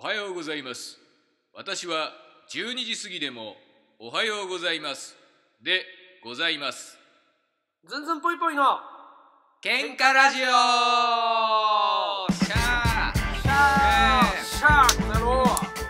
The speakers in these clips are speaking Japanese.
おはようございます。私は12時過ぎでもおはようございますでございます。 ズンズンぽいぽいの喧嘩ラジオ。シャーシャーシャーだろう。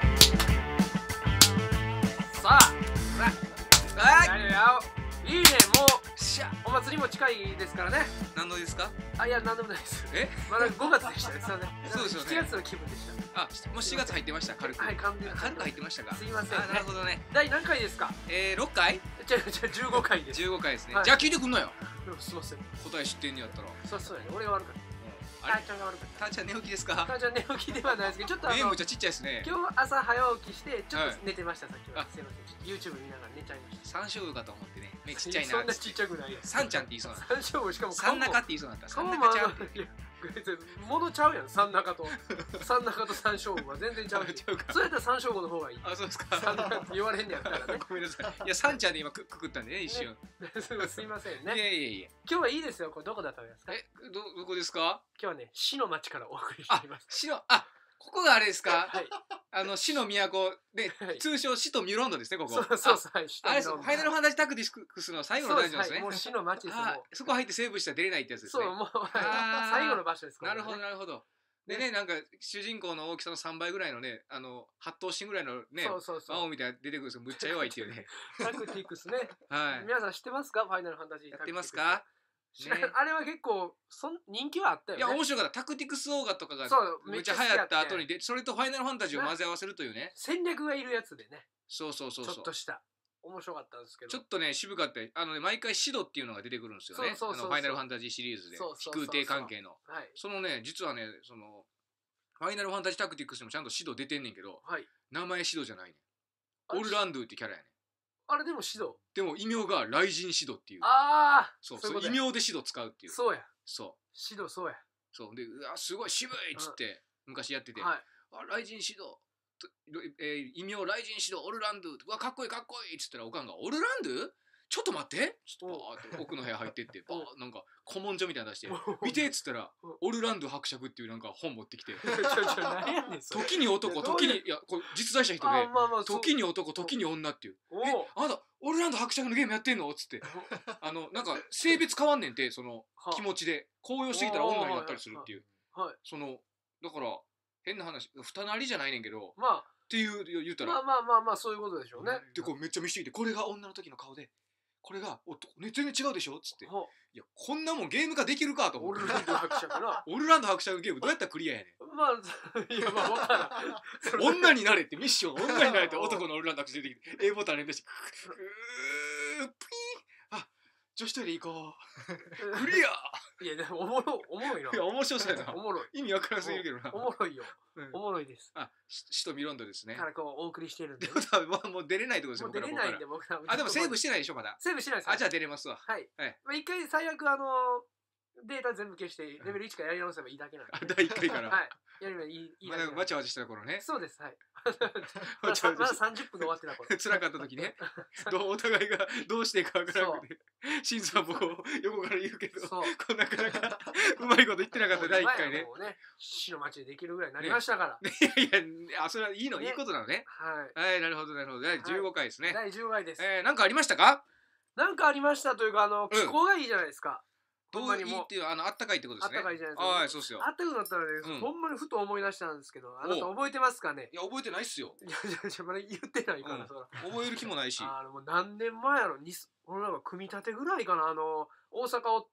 さあ何やいいね。もうシャー。 お祭りも近いですからね。 何のですか？ あ、いや何でもないです。 え？ まだ5月でしたね。 そうですよね。 7月の気分でした。 あ、もう7月入ってました。軽く。 はい、軽く入ってましたか。 すいませんね。 なるほどね。 第何回ですか 6回 ？15回です。 15回ですね。 はいじゃあ聞いてくんのよ。 すいません。 答え知ってんやったら。 そうやね。俺が悪かった。 あれ、 たーちゃんが悪かった。 たーちゃん寝起きですか？ たーちゃん寝起きではないですけど、ちょっとむちゃちっちゃいですね。 今日朝早起きしてちょっと寝てました、さっきは。 あすいません。ちょっと YouTube 見ながら寝ちゃいました。 山椒魚かと思ってね。目ちっちゃいな。 そんなちっちゃくないやん。 サンちゃんって言いそうな。 山椒魚しかもサンナカって言いそうになった。サ顔もンナカちゃうって。 物ちゃうやん。サンナカと山椒魚は全然ちゃう。 ちゃうか。 そうやったら山椒魚の方がいい。 あ、そうですか。 サンナカって言われんねやったらね。 ごめんなさい。いや、サンちゃんで今くくったんでね、一瞬。 すいませんいやね。 いやいや。 今日はいいですよ。これどこだったんですか？ どこですか？ 今日はね、市の町からお送りしています。 ここがあれですか？ はい。 死の都ではい、 通称死とミュロンドですね、ここ。 そう、はい。 あれです、ファイナルファンタジータクティクスの最後のダンジョンですね。 もう市の町ですよ。 そこ入ってセーブしたら出れないってやつですね。 そう、もう最後の場所です。 なるほど、なるほど。でね、なんか主人公の大きさの3倍ぐらいのね、8頭身ぐらいのね、青みたいな出てくるんですよ。むっちゃ弱いっていうね。 タクティクスね。 はい。 皆さん知ってますか？ファイナルファンタジー。 やってますか？ あれは結構人気はあったよね。 いや面白かった。タクティクスオーガとかがめっちゃ流行った後にそれとファイナルファンタジーを混ぜ合わせるというね。 戦略がいるやつでね。 そうちょっとした面白かったんですけど。 ちょっとね渋かった。毎回シドっていうのが出てくるんですよね。ファイナルファンタジーシリーズで飛空艇関係の。そのね実はねファイナルファンタジータクティクスにもちゃんとシド出てんねんけど、名前シドじゃないねん。オルランドゥってキャラやねん。 あれでもシド。 でも異名が雷神シドっていう。そう異名でシド使うっていう。 そうや。 シドそうや。 そうで、うわすごい渋いっつって昔やってて、雷神シド異名雷神シドオルランドゥ、うわかっこいいかっこいいっつったらおかんがオルランドゥちょっと待ってちょっとバーって奥の部屋入ってってバーなんか古文書みたいなの出して見てっつったらオルランド伯爵っていうなんか本持ってきて時に男時にいやこれ実在した人で時に男時に女っていうあなたオルランド伯爵のゲームやってんのっつってなんか性別変わんねんてその気持ちで高揚してきたら女になったりするっていうだから変な話二なりじゃないねんけどっていう言ったらまあそういうことでしょうね。 でこうめっちゃ見せてきてこれが女の時の顔でこれが全然違うでしょっつっていやこんなもんゲーム化できるかと思ってオルランド伯爵なオルランド伯爵のゲームどうやったらクリアやねんいやまあ分からん女になれってミッション女になれって男のオルランド伯爵出てきて A ボタン連打してピーンあ女子トイレ行こうクリアいやでもおもろいな。 いや面白そうやな。 おもろい。 意味わからんすぎるけどな。 おもろいよ。おもろいです。 シとミロンドですね。 からこうお送りしてるんで。 もう出れないってことですよ。 もう出れないんで僕ら。 でもセーブしてないでしょまだ。 セーブしてないです。 じゃあ出れますわ。 はい。一回最悪データ全部消してレベル1からやり直せばいいだけなんで。 第1回から。 はい。やればいいだけ。 わちゃわちゃした頃ね。 そうです。はい。まだ30分で終わってた頃。 辛かった時ね。お互いがどうしていいかわからなくて。シンさんも横から言うけど、なかなかうまいこと言ってなかった第1回ね。 市の町でできるぐらいになりましたから。 いや、それはいいことなのね。はい。なるほど、なるほど。第15回ですね。 第15回です。 なんかありましたか？ なんかありましたというか、気候がいいじゃないですか。 どういいっていう、あったかいってことですね。 あったかいじゃないですか。 はい、そうっすよ。 あったかくなったらね、ほんまにふと思い出したんですけど、あなた覚えてますかね？ いや、覚えてないっすよ。 いや、まだ言ってないから、 覚える気もないし。 もう何年前やろ、俺なんか組み立てぐらいかな、大阪おって、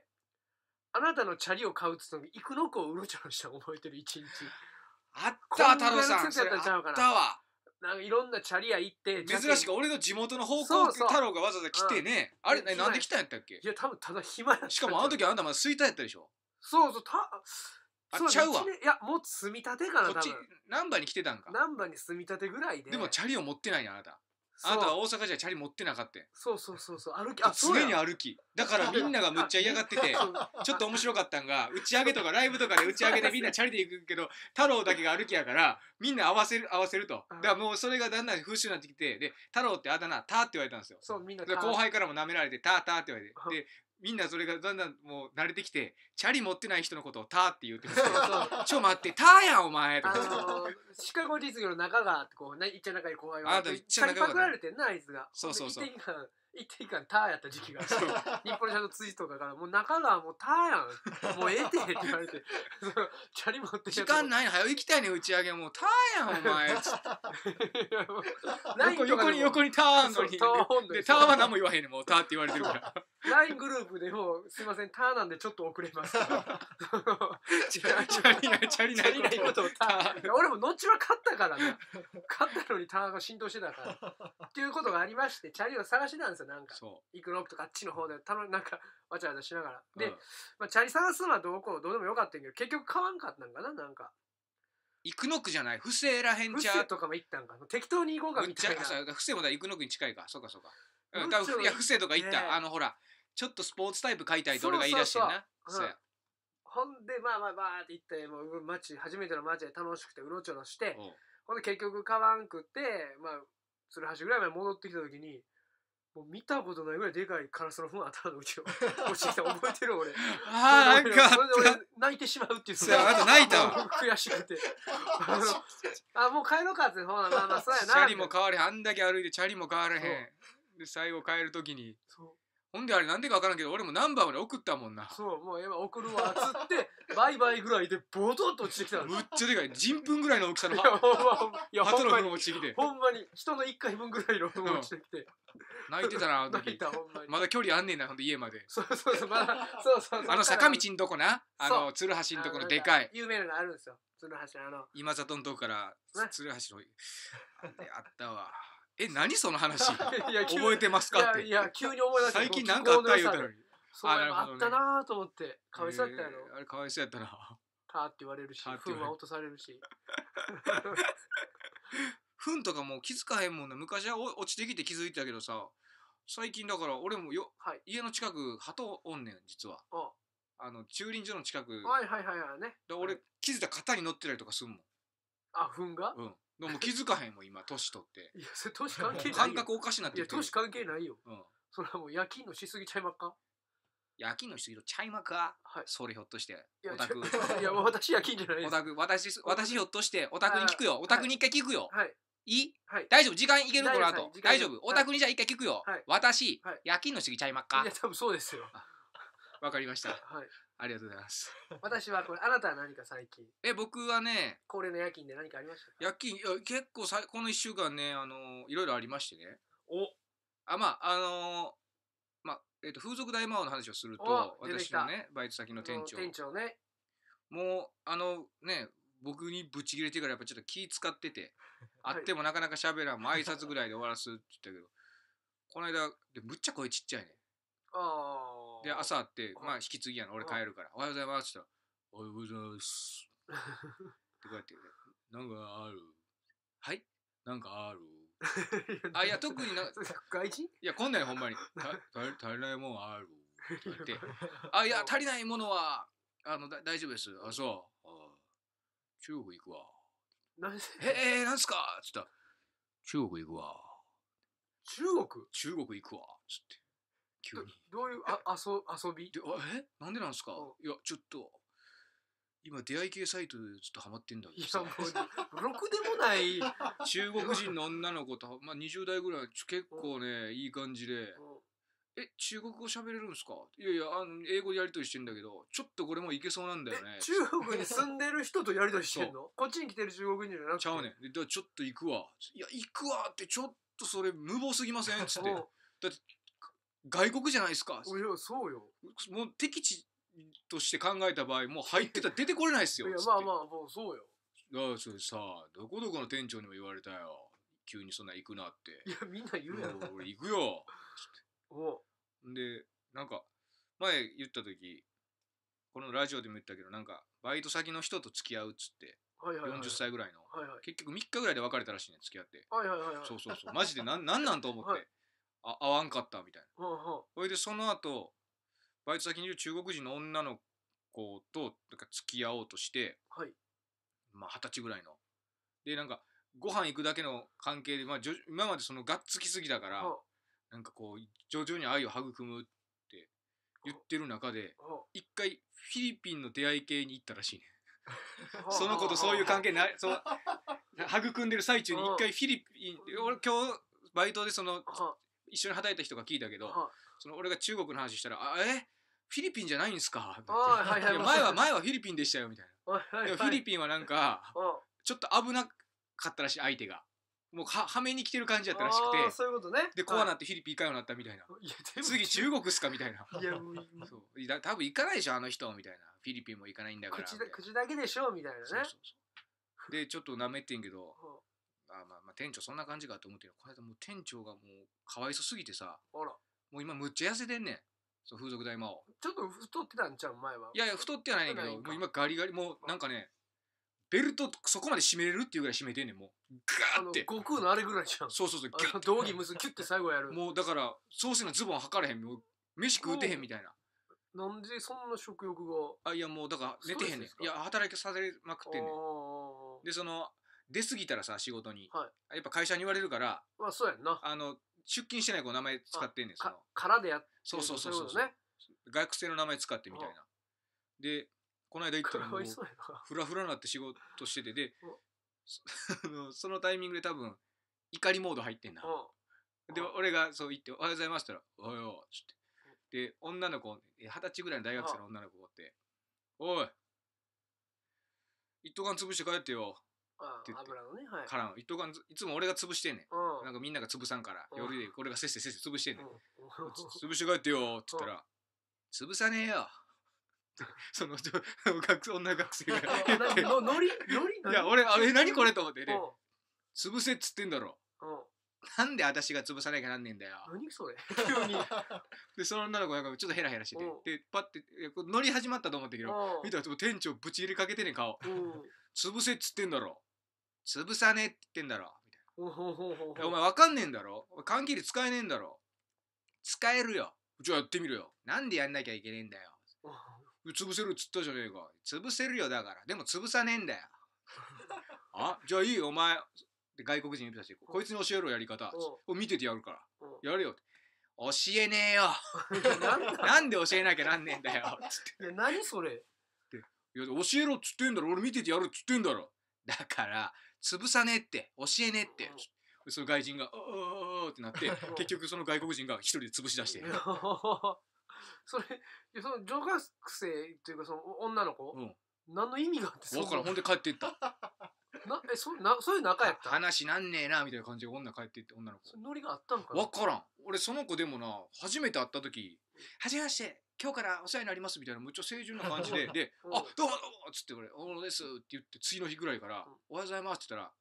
あなたのチャリを買うっつったのに、幾野区をうろちょろした覚えてる一日。 あった太郎さん。それあったわ。 なんかいろんなチャリ屋行って珍しく俺の地元の方向太郎がわざわざ来てねあれなんで来たんやったっけ？ いや多分ただ暇やった。 しかもあの時あんたまだ吹田やったでしょ？ そうちゃうわ。 いやもう積み立てかな。 こっち難波に来てたんか。 難波に積み立てぐらいで。 でもチャリを持ってないんやあなた。あなたは大阪じゃチャリ持ってなかった。 そう歩き常に歩きだからみんながむっちゃ嫌がっててちょっと面白かったんが打ち上げとかライブとかで打ち上げでみんなチャリで行くけど太郎だけが歩きやからみんな合わせるとだからもうそれがだんだん風習になってきてで太郎ってあだ名ターって言われたんですよ。そうみんな後輩からも舐められてターって言われてでみんなそれがだんだんもう慣れてきて、チャリ持ってない人のことをターって言うてる。 そうそうちょ待って、ターやんお前とか。 シカゴ実業の中川ってこうね、いっちゃ仲いい後輩があなたいっちゃ仲良かったチャリパクられてんな、あいつが。 そうそうそう一定間ターやった時期があって日本のツイストとかからもう中川もうターやんもうええてって言われてチャリ持って時間ないの早行きたいね打ち上げもうターやんお前つって横にターあんのにでターは何も言わへんねんもうターって言われてるから LINE グループでもうすいませんターなんでちょっと遅れますチャリないことをター俺も後は勝ったからね勝ったのにターが浸透してたからっていうことがありましてチャリを探してたんですよなんかイクノックとかあっちの方でなんかわちゃわちゃしながらで、まあ、チャリ探すのはどうでもよかったんけど結局買わんかったんかななんかイクノックじゃない不正らへんちゃ不正とかも行ったんか適当に行こうかみたいな不正もだイクノックに近いかそうかいや不正とか行ったほらちょっとスポーツタイプ買いたいと俺が言い出してんなほんでまあバーって行ってもう初めての街で楽しくてうろちょろしてほんで結局買わんくってまあ鶴橋ぐらいまで戻ってきた時にもう見たことないぐらいでかいカラスの糞頭のうちを落ちてきた覚えてる俺なんかそれで俺泣いてしまうっていうあと泣いた悔しくてもう帰ろうかってほなまあそうやなチャリも変われへんあんだけ歩いてチャリも変われへんで最後帰る時にほんであれなんでか分からんけど俺もナンバーまで送ったもんなそうもう今送るわっつってバイバイぐらいでボトッと落ちてきたのむっちゃでかい人糞ぐらいの大きさの鳩の糞落ちてきてほんまに人の1回分ぐらいの糞落ちてきて泣いてたなあの時泣いたほんまにまだ距離あんねんなほんで家までそうまだそうあの坂道んとこな鶴橋んとこのでかい有名なのがあるんですよ鶴橋今里んとこから鶴橋のあったわ何その話覚えてますかっていや急に思い出した最近なんかあった言うたのにそうあったなーと思ってかわいそうやったやろあれかわいそうやったなターって言われるし糞は落とされるし糞とかもう気づかへんもんね昔は落ちてきて気づいてたけどさ最近だから俺も家の近く鳩おんねん実は駐輪場の近くはいね俺気づいたら肩に乗ってたりとかすんもん糞がでも気づかへんもん今年取っていやそれ年関係ないよ感覚おかしなっていや年関係ないよそれはもう夜勤のしすぎちゃいまっか夜勤のしすぎとちゃいまかそれひょっとしてオタクいや私夜勤じゃないです私ひょっとしてオタクに聞くよオタクに一回聞くよいいはい大丈夫時間いけるこの後大丈夫オタクにじゃあ一回聞くよはい私夜勤のしすぎちゃいまっかいや多分そうですよわかりましたはいありがとうございます私はこれあなたは何か最近僕はね恒例の夜勤で何かありましたか夜勤結構この1週間ねいろいろありましてね風俗大魔王の話をすると私のねバイト先の店長ねもうね僕にブチ切れてからやっぱちょっと気使ってて会ってもなかなか喋らんも挨拶ぐらいで終わらすって言ったけどこの間でむっちゃ声ちっちゃいねで朝会ってまあ引き継ぎやな俺帰るからおはようございますって言ったらおはようございますってこうやってなんかあるはいなんかあるいや特に外人いやこんなんほんまに足りないもんあるって言っていや足りないものは大丈夫ですそう中国行くわなんすかっつったら中国行くわ中国行くわつって急にどういう遊びなんでなんすかいやちょっと今出会い系サイトでずっとハマってんだけどいやもうろくでもない中国人の女の子と、まあ、20代ぐらい結構ねいい感じで中国語喋れるんすかいや英語でやりとりしてんだけどちょっとこれもいけそうなんだよね中国に住んでる人とやりとりしてんのこっちに来てる中国人じゃなくてちゃうねんちょっと行くわいや行くわってちょっとそれ無謀すぎませんっつってだって外国じゃないですかいやそうよもう敵地として考えた場合もう入ってたら出てこれないっすよいやまあもうそうよそれさどこどこの店長にも言われたよ急にそんな行くなっていやみんな言うやろ俺行くよでなんか前言った時このラジオでも言ったけどなんかバイト先の人と付き合うっつって40歳ぐらいの結局3日ぐらいで別れたらしいね付き合ってそうマジでなんと思って会わんかったみたいなそれでその後バイト先にいる中国人の女の子と付き合おうとしてまあ20歳ぐらいのでなんかご飯行くだけの関係で、まあ、今までそのがっつきすぎだからなんかこう徐々に愛を育むって言ってる中で一回フィリピンの出会い系に行ったらしいね。その子とそういう関係ないそう育んでる最中に一回フィリピン俺今日バイトでその一緒に働いた人が聞いたけどその俺が中国の話したらフィリピンじゃないんすかって前はフィリピンでしたよみたいな。でもフィリピンはなんかちょっと危なかったらしい相手が。もうはめに来てる感じやったらしくてそういうことね。 で怖なってフィリピン行かようになったみたいな。次中国っすかみたいな。そう多分行かないでしょあの人みたいな。フィリピンも行かないんだから口だけでしょみたいなね。 そうでちょっとなめてんけどまあ店長そんな感じかと思ってこの間もう店長がもうかわいそすぎてさもう今むっちゃ痩せてんねんそう風俗代魔王。ちょっと太ってたんちゃう前は。 いや太ってはないねんけどもう今ガリガリもうなんかねベルトそこまで締めれるっていうぐらい締めてんねんもうガーって悟空のあれぐらいじゃん。 そう道着結キュッて最後やる。 もうだからソースのズボン履かれへんもう飯食うてへんみたいな。 なんでそんな食欲が。 いやもうだから寝てへんねん。いや働きさせまくってんねん。でその出過ぎたらさ仕事に、やっぱ会社に言われるからそうやんな出勤してない子の名前使ってんねん。 からでやってそう学生の名前使ってみたいな。でこの間行ったらもうフラフラになって仕事しててでそのタイミングで多分怒りモード入ってんな。で俺がそう言っておはようございますって言ったらおはようっつってで女の子20歳ぐらいの大学生の女の子がおっておい一斗缶潰して帰ってよって言って油のねからの一斗缶いつも俺が潰してんねん。なんかみんなが潰さんから夜で俺がせっせ潰してんねん。潰して帰ってよって言ったら潰さねえよその女学生がノリいや俺何これと思ってね潰せっつってんだろなんで私が潰さなきゃなんねんだよ何それ急にでその女の子なんかちょっとヘラヘラしててでパッて乗り始まったと思ったけど見たら店長ぶち入れかけてね顔潰せっつってんだろ潰さねえって言ってんだろみたいなお前わかんねえんだろ缶切り使えねえんだろ使えるよじゃあやってみろよなんでやんなきゃいけねえんだよ潰せるっつったじゃねえか潰せるよだからでも潰さねえんだよじゃあいいよお前外国人に言ってたしこいつに教えろやり方見ててやるからやるよって教えねえよなんで教えなきゃなんねえんだよつって何それいや教えろっつってんだろ俺見ててやるっつってんだろだから潰さねえって教えねえってその外人がってなって結局その外国人が一人で潰し出してその女学生っていうかその女の子、何の意味があって分からんほんで帰っていったそういう仲やった話なんねえなみたいな感じで女帰っていって女の子ノリがあったんかな分からん俺その子でもな初めて会った時はじめまして今日からお世話になりますみたいなむっちゃ清純な感じででどうもどうもっつって俺大野ですって言って次の日ぐらいからおはようございますって言ったら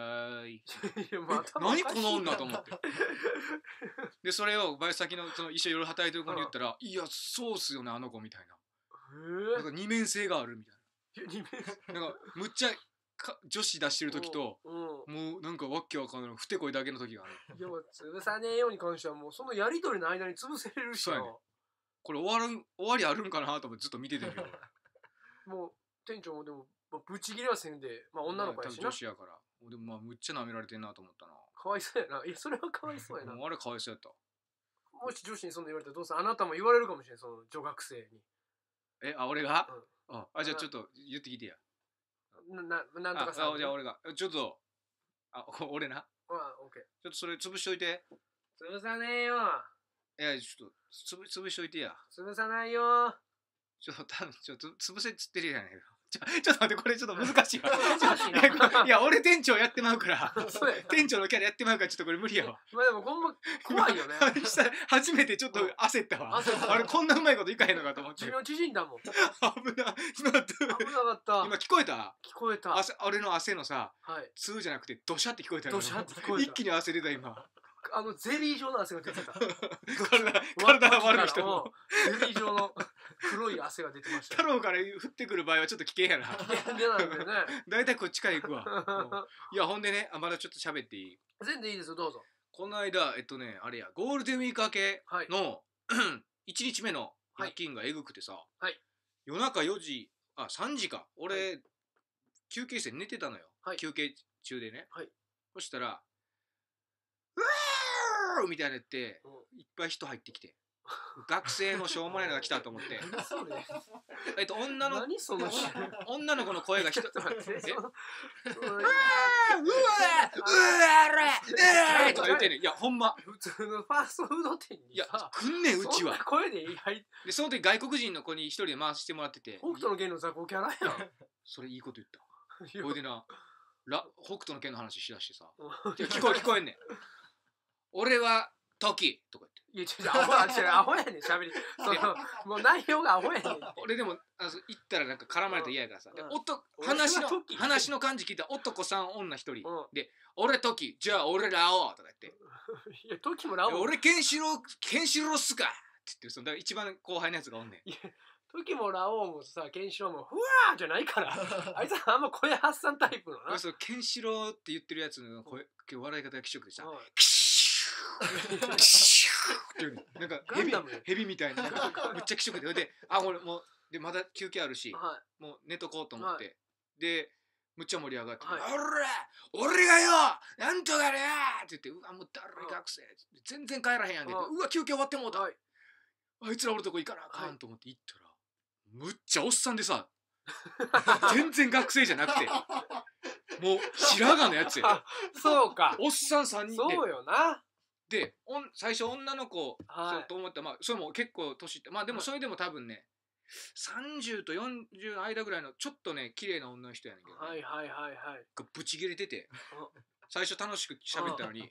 何この女と思ってでそれをバイト先のその一緒に夜働いてる子に言ったらいやそうっすよねあの子みたいななんか二面性があるみたいななんかむっちゃ女子出してる時ともうなんかわけわかんないふてこいだけの時がある。 いや潰さねえように関してはもうそのやり取りの間に潰せれるしそうやねこれ終わりあるんかなと思ってずっと見ててるよもう店長もでもブチギレはせんで女の子やしな女子やからでもむっちゃ舐められてんなと思ったなかわいそうやなそれはかわいそうやなあれかわいそうやったもし女子にそんな言われたらどうするあなたも言われるかもしれないその女学生に俺がじゃあちょっと言ってきてやなんとかさじゃあ俺がちょっと俺なオッケーちょっとそれ潰しといて潰さねえよいやちょっと潰しといてや潰さないよちょっと潰せっつってるやないかちょっと待ってこれちょっと難しいわいや俺店長やってまうから店長のキャラやってまうからちょっとこれ無理やわまあでもほんま怖いよね初めてちょっと焦ったわあれこんなうまいこといかへんのかと思って寿命縮んだもん危なかった今聞こえた俺の汗のさツーじゃなくてドシャって聞こえた一気に汗出た今ゼリー状の汗が出てた体が悪い人もゼリー状の黒い汗が出てました太郎から降ってくる場合はちょっと危険やな危険でなんでねだいたいこっちから行くわいやほんでねまだちょっと喋っていい全然いいですよどうぞこの間あれやゴールデンウィーク明けの1日目の夜勤がえぐくてさ夜中4時3時か俺休憩室で寝てたのよ休憩中でねそしたらうわーみたいなやっていっぱい人入ってきて学生のしょうもないのが来たと思ってそうね。 女の何その女の子の声がちょっと待って。 えうわうわとか言ってんねん。いやほんま普通のファーストフード店いやにさ、 来んねんうちはそんな声で入っでその時外国人の子に一人で回してもらってて北斗の拳の雑魚キャラやん。 それいいこと言ったいやほいでな北斗の拳の話しだしてさうんいや聞こえんねん俺は時とか言っていやアホやねん喋り。もう内容がアホやねん。 俺でも行ったらなんか絡まれたら嫌やからさでうん話の感じ聞いたら男さん女一人うんで俺時じゃあ俺ラオウとか言っていや時もラオウ。 俺ケンシロウっすかって言ってそのだから一番後輩のやつがおんねんいや時もラオウもさケンシロウもふわーじゃないからあいつはあんま声発散タイプのな。 そうケンシロウって言ってるやつの声今日笑い方が気色でさうんキシューキシューってなんかガンダムヘビみたいなめっちゃ気色でで俺もうでまだ休憩あるしはもう寝とこうと思って、 はでむっちゃ盛り上がって「 はい俺がよなんとかね!」って言って「うわもうだるい学生」全然帰らへんやんけどうわ休憩終わってもうた、 はいあいつら俺とこ行かなあかんと思って行ったら、むっちゃおっさんでさ全然学生じゃなくてもう白髪のやつやそうかおっさん3人そうよな。 で最初女の子、 はいそうと思ったらそれも結構年いってでもそれでも多分ね30と40の間ぐらいのちょっとね綺麗な女の人やねんけど、ねはいはいはいはい。 がブチ切れててうん最初楽しく喋ったのに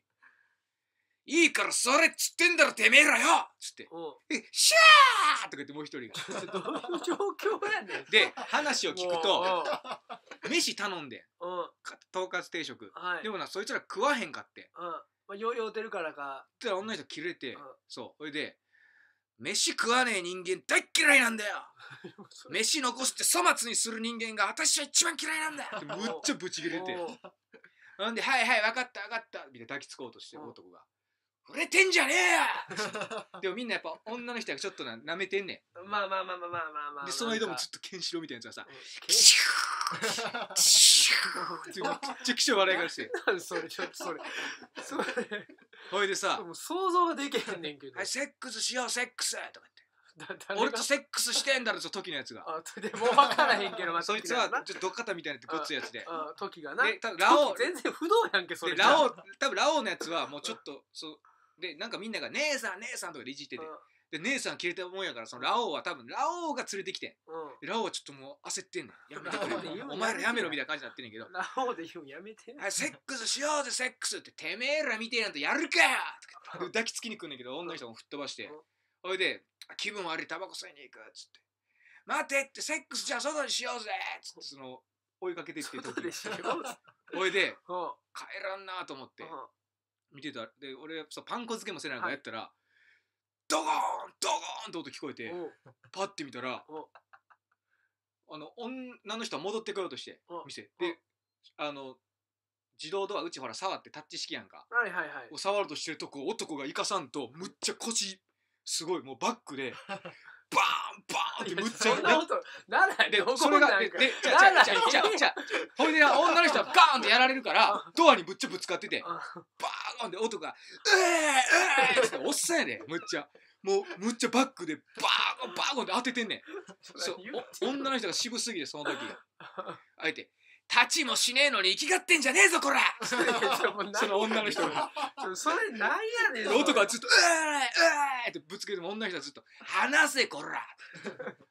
「いいからそれっつってんだろてめえらよ!」っつってうん 「シャー!」とか言ってもう一人がどういう状況やねん。 で話を聞くとも飯頼んでううんとんかつ定食はいでもなそいつら食わへんかってまあ酔うてるからか。 って女の人切れてうんそうそれで飯食わねえ人間大っ嫌いなんだよそれ飯残して粗末にする人間が私は一番嫌いなんだよってむっちゃブチ切れてうんなんで「はいはい分かった分かった」みたいな抱きつこうとしてうん男が「触れてんじゃねえよ!」でもみんなやっぱ女の人がちょっとなめてんねまあまあまあまあまあまあまあ。 んでその間もずっっとケンシロウみたいなやつがさとキシューキシューってめっちゃ気象笑いがしてそれちょっとそれほいでさもう想像ができへんねんけ 「 ど。 はいセックスしようセックス!」とか言って誰が俺とセックスしてんだろ時のやつがでもう分からへんけどまあそいつはちょっとドッカタみたいなってごっついやつで時がな。 で多分ラオウ全然不動やんけそれ。 でラオウ多分ラオウのやつはもうちょっとそうでなんかみんなが「姉さん姉さん」とかでいじっててで姉さん切れたもんやからそのラオウは多分ラオウが連れてきてでラオウはちょっともう焦ってんねんやめてくれラオウで言うのお前らやめろみたいな感じになってんねんけどラオウで言うんやめて。 はいセックスしようぜセックスっててめえらみてえなんてやるかよとか抱きつきに来んねんけど女の人も吹っ飛ばしてほいで気分悪いタバコ吸いに行くっつって待てってセックスじゃあ外にしようぜっつってその追いかけてきて外でしよう。 ほいでうん帰らんなと思って見てたで俺そうパン粉漬けもせながらやったら、ドゴーンドゴーンと音聞こえてうんパッて見たら女の人は戻ってこようとして店で自動ドアうちほら触ってタッチ式やんかはいはいはい。 触ろうとしてるとこ男が生かさんとむっちゃ腰すごいもうバックでバーンバーンってむっちゃそんなことならでどこそれがなんかでじゃあほいで女の人はガーンってやられるからドアにぶっちゃぶつかっててバーンで男が「うえー!」っておっさんやでむっちゃもうむっちゃバックでバーンバーンって当ててんねんそう女の人が渋すぎてその時あえて立ちもしねえのに生きがってんじゃねえぞこらその女の人がそれなんやねん。 男はずっと「うえー!」ってぶつけても女の人はずっと「離せこら!」めっ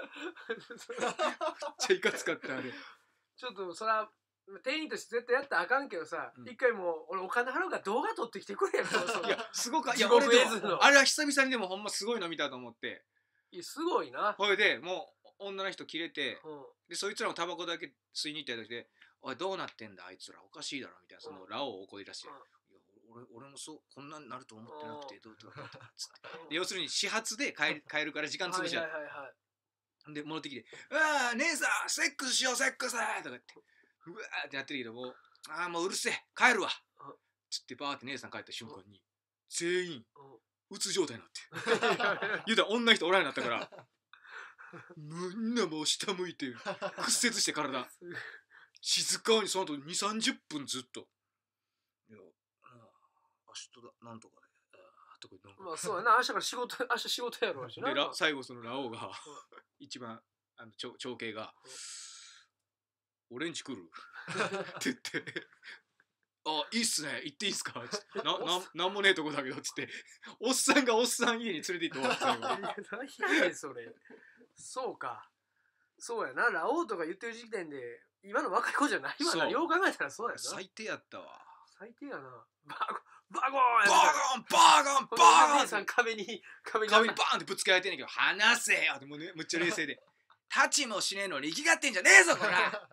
ちゃいかつかったあれちょっとそら店員として絶対やったらあかんけどさ、一回もう俺お金払うから動画撮ってきてくれよ。 いやすごくいや地獄俺で絵図のもあれは久々にでもほんますごいの見たと思っていやすごいな。 ほいでもう女の人切れてうんでそいつらもタバコだけ吸いに行った時で「おいどうなってんだあいつらおかしいだろ」みたいなそのラオウを怒り出して「いや俺もそうこんなになると思ってなくてどうつってで要するに始発で帰るから時間潰しちゃうで戻ってきて「うわ姉さんセックスしようセックス!」とか言ってうわーってやってるけどもうもううるせえ帰るわつってバーって姉さん帰った瞬間に全員うつ状態になって言うたら女の人おらんようになったからみんなもう下向いて屈折して体静かにその後2、30分ずっと「いや明日だなんとかで」 とかなんかまあそうやな、明日仕事やろうしな。 で最後そのラオウが一番長兄が「俺んち来る?」って言って「あ、いいっすね、行っていいっすか?」つってなんもねえとこだけど」つっておっさんがおっさん家に連れて行って終わったよ。 何やねんそれ。そうか。そうやな、ラオウとか言ってる時点で今の若い子じゃないわな。よう考えたらそうやな。 最低やったわ。 最低やな。バゴンバーゴンお姉さん壁にバーンってぶつけられてんねんけど、話せよってもうね、むっちゃ冷静で立ちもしねえのに力がってんじゃねえぞこら。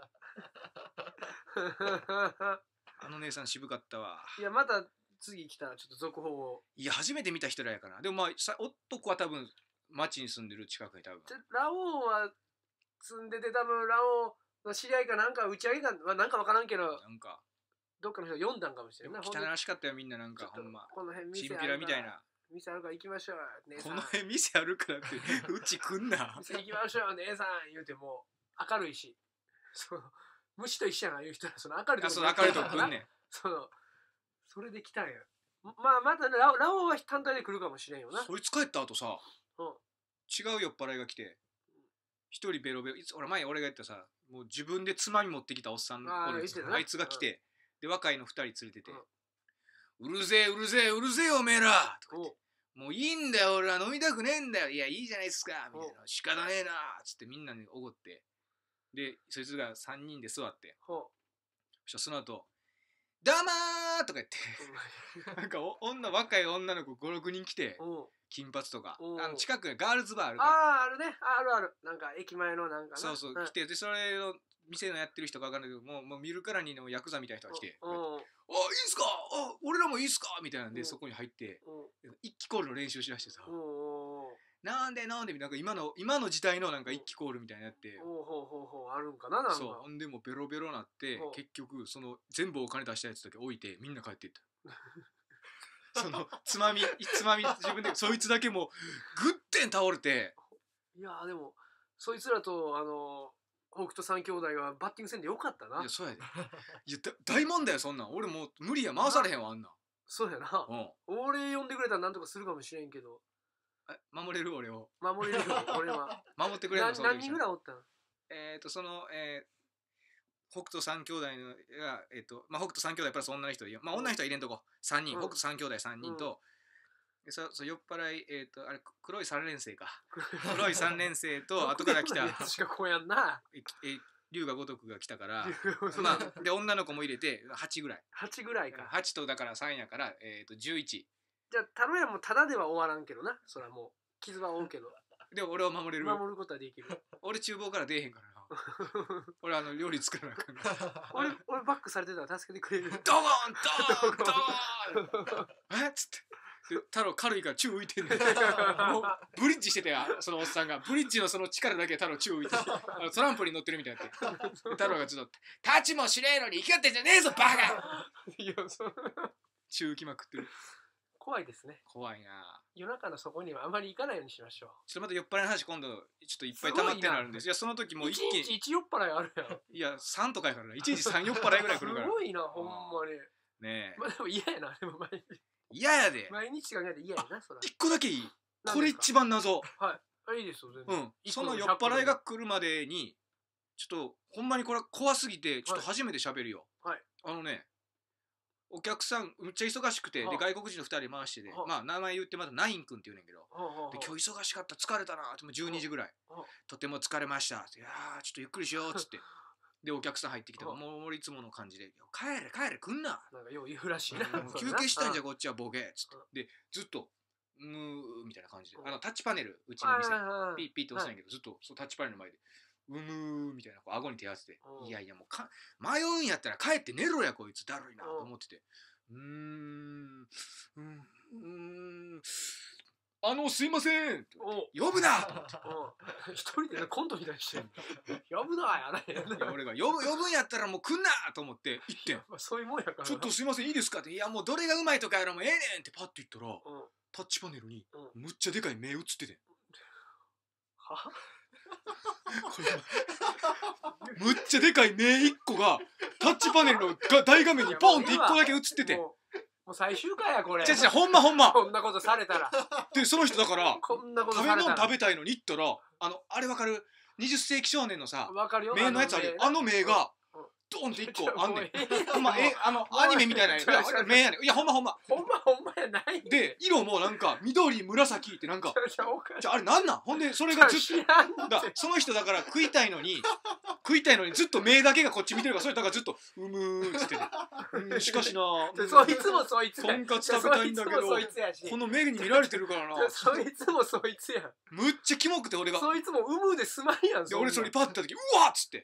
あの姉さん渋かったわ。 いや、また次来たらちょっと続報を。 いや、初めて見た人らやから。でもまあ男は多分町に住んでる近くに多分ラオウは住んでて、多分ラオウの知り合いかなんか打ち上げかなんか分からんけど、 なんかどっかの人読んだんかもしれない。 汚らしかったよみんな。なんかほんまこの辺チンピラみたいな。 店あるから行きましょう姉さん。 この辺店あるからってうち来んな。 店行きましょう姉さん言うても明るいし、虫と一緒やな言う人はその明るいとこ明るいとこ来んねん。 それで来たんや。まあまたラオウは単体で来るかもしれんよな。 そいつ帰った後さ、違う酔っ払いが来て一人ベロベロ、俺が言ったさ、もう自分でつまみ持ってきたおっさんあいつが来て、で若いの2人連れてて、うるぜえおめえらとか言って、もういいんだよ俺は飲みたくねえんだよ。いやいいじゃないですかみたいな、仕方ねえなつってみんなにおごって、でそいつが3人で座って、そしたらその後どうもーとか言ってなんか若い女の子 5,6 人来て、金髪とか近くにガールズバーあるから、 あるね、あるなんか駅前のなんかな、 そう来て、でそれの店のやってる人が分かんないけど、もう見るからにのヤクザみたいな人が来て、あ、いいんすか、あ、俺らもいいっすかみたいなんで、そこに入って一気コールの練習しだしてさ、なんでみたいな、今の時代のなんか一気コールみたいなやって、 あるんかな、なんか。 そう、ほんでもベロベロなって、結局その全部お金出したやつだけ置いてみんな帰っていったそのつまみ自分で、そいつだけもうグッてん倒れて。 いやでもそいつらと北斗三兄弟がバッティング戦でよかったな。 いやそうやでいや大問題よそんなん。俺もう無理や、回されへんわあんな。 そうやな、俺呼んでくれたらなんとかするかもしれんけど。 守れる俺を。 守れるよ俺は。 守ってくれるの。 何人ぐらいおったの？ その北斗三兄弟のが北斗三兄弟プラス女の人で、女の人は入れんとこ3人、北斗三兄弟3人と、そう酔っ払いあれ黒い3連星か黒い3連星と後から来た龍が如くが来たから、まあで女の子も入れて8ぐらいか。8とだから3やから11。 じゃあ頼めばもうただでは終わらんけどな。そらもう傷は負うけどでも俺は守ることはできる。 俺厨房から出えへんからな俺料理作らなあかん俺バックされてたら助けてくれる。 ドゴンっつって太郎軽いから宙浮いてんねんもうブリッジしてて、そのおっさんがブリッジのその力だけ太郎宙浮いてトランポリン乗ってるみたいになって太郎がちょっと立ちもしねえのに生きがってんじゃねえぞバカいや宙浮きまくってる。 怖いですね。 怖いな。 夜中のそこにはあまり行かないようにしましょう。 ちょっとまた酔っ払いの話今度ちょっといっぱい溜まってなるんです。いやその時もう一気に1酔っ払いあるやん。 いや3とかやからな。1日3酔っ払いぐらい来るからすごいなほんまにねえ。 まあでも嫌やな。でも毎日嫌やで。 毎日考えて嫌やな。そら 1個だけいい。これ一番謎。 はいいいですよ全然。 その酔っ払いが来るまでにちょっとほんまにこれ怖すぎてちょっと初めて喋るよ。お客さんむっちゃ忙しくて、で外国人の2人回してて、まあ名前言ってまたナイン君って言うねんけど、で今日忙しかった疲れたなってもう12時ぐらい、とても疲れましたって、いやちょっとゆっくりしようっつってでお客さん入ってきて、もういつもの感じで帰れ来んな、 なんかよう言うらしいな、 休憩したいんじゃこっちはボケっつってでずっとみたいな感じで、タッチパネルうちの店ピッピッって押すんやけど、ずっとタッチパネルの前でみたいな顎に手当てて、いやもう迷うんやったら帰って寝ろやこいつだるいなと思ってて、すいません呼ぶな一人でコントみたいにして呼ぶなやらへん。 俺が呼ぶんやったらもう来んなと思って行ってん。 そういうもんやから。 ちょっとすいませんいいですかって、いやもうどれがうまいとかやらもうええねんってパッと言ったら、タッチパネルにむっちゃでかい目映ってて、はむっちゃでかい目1個がタッチパネルの大画面にポンって1個だけ映ってて、 もう最終回やこれ。 じゃほんまこんなことされたら。 でその人だからこんなこと食べされたら。 物食べたいのに行ったらあれわかる20世紀少年のさわかるよ。 目のやつあるよ。あの目がドンって1個あんねん。ほんまアニメみたいな目やねん。いやほんまほんまやないで色もなんか緑紫ってなんかあれなんなん。ほんでそれがずっとその人だから食いたいのにずっと目だけがこっち見てるから、それだからずっとうむーっつってね。しかしなそいつもそいつとんかつ食べたいんだけどこの目に見られてるからな。 そいつもそいつやん。 むっちゃキモくて俺がそいつもうむですまんやん。 で俺それパッてた時うわっつって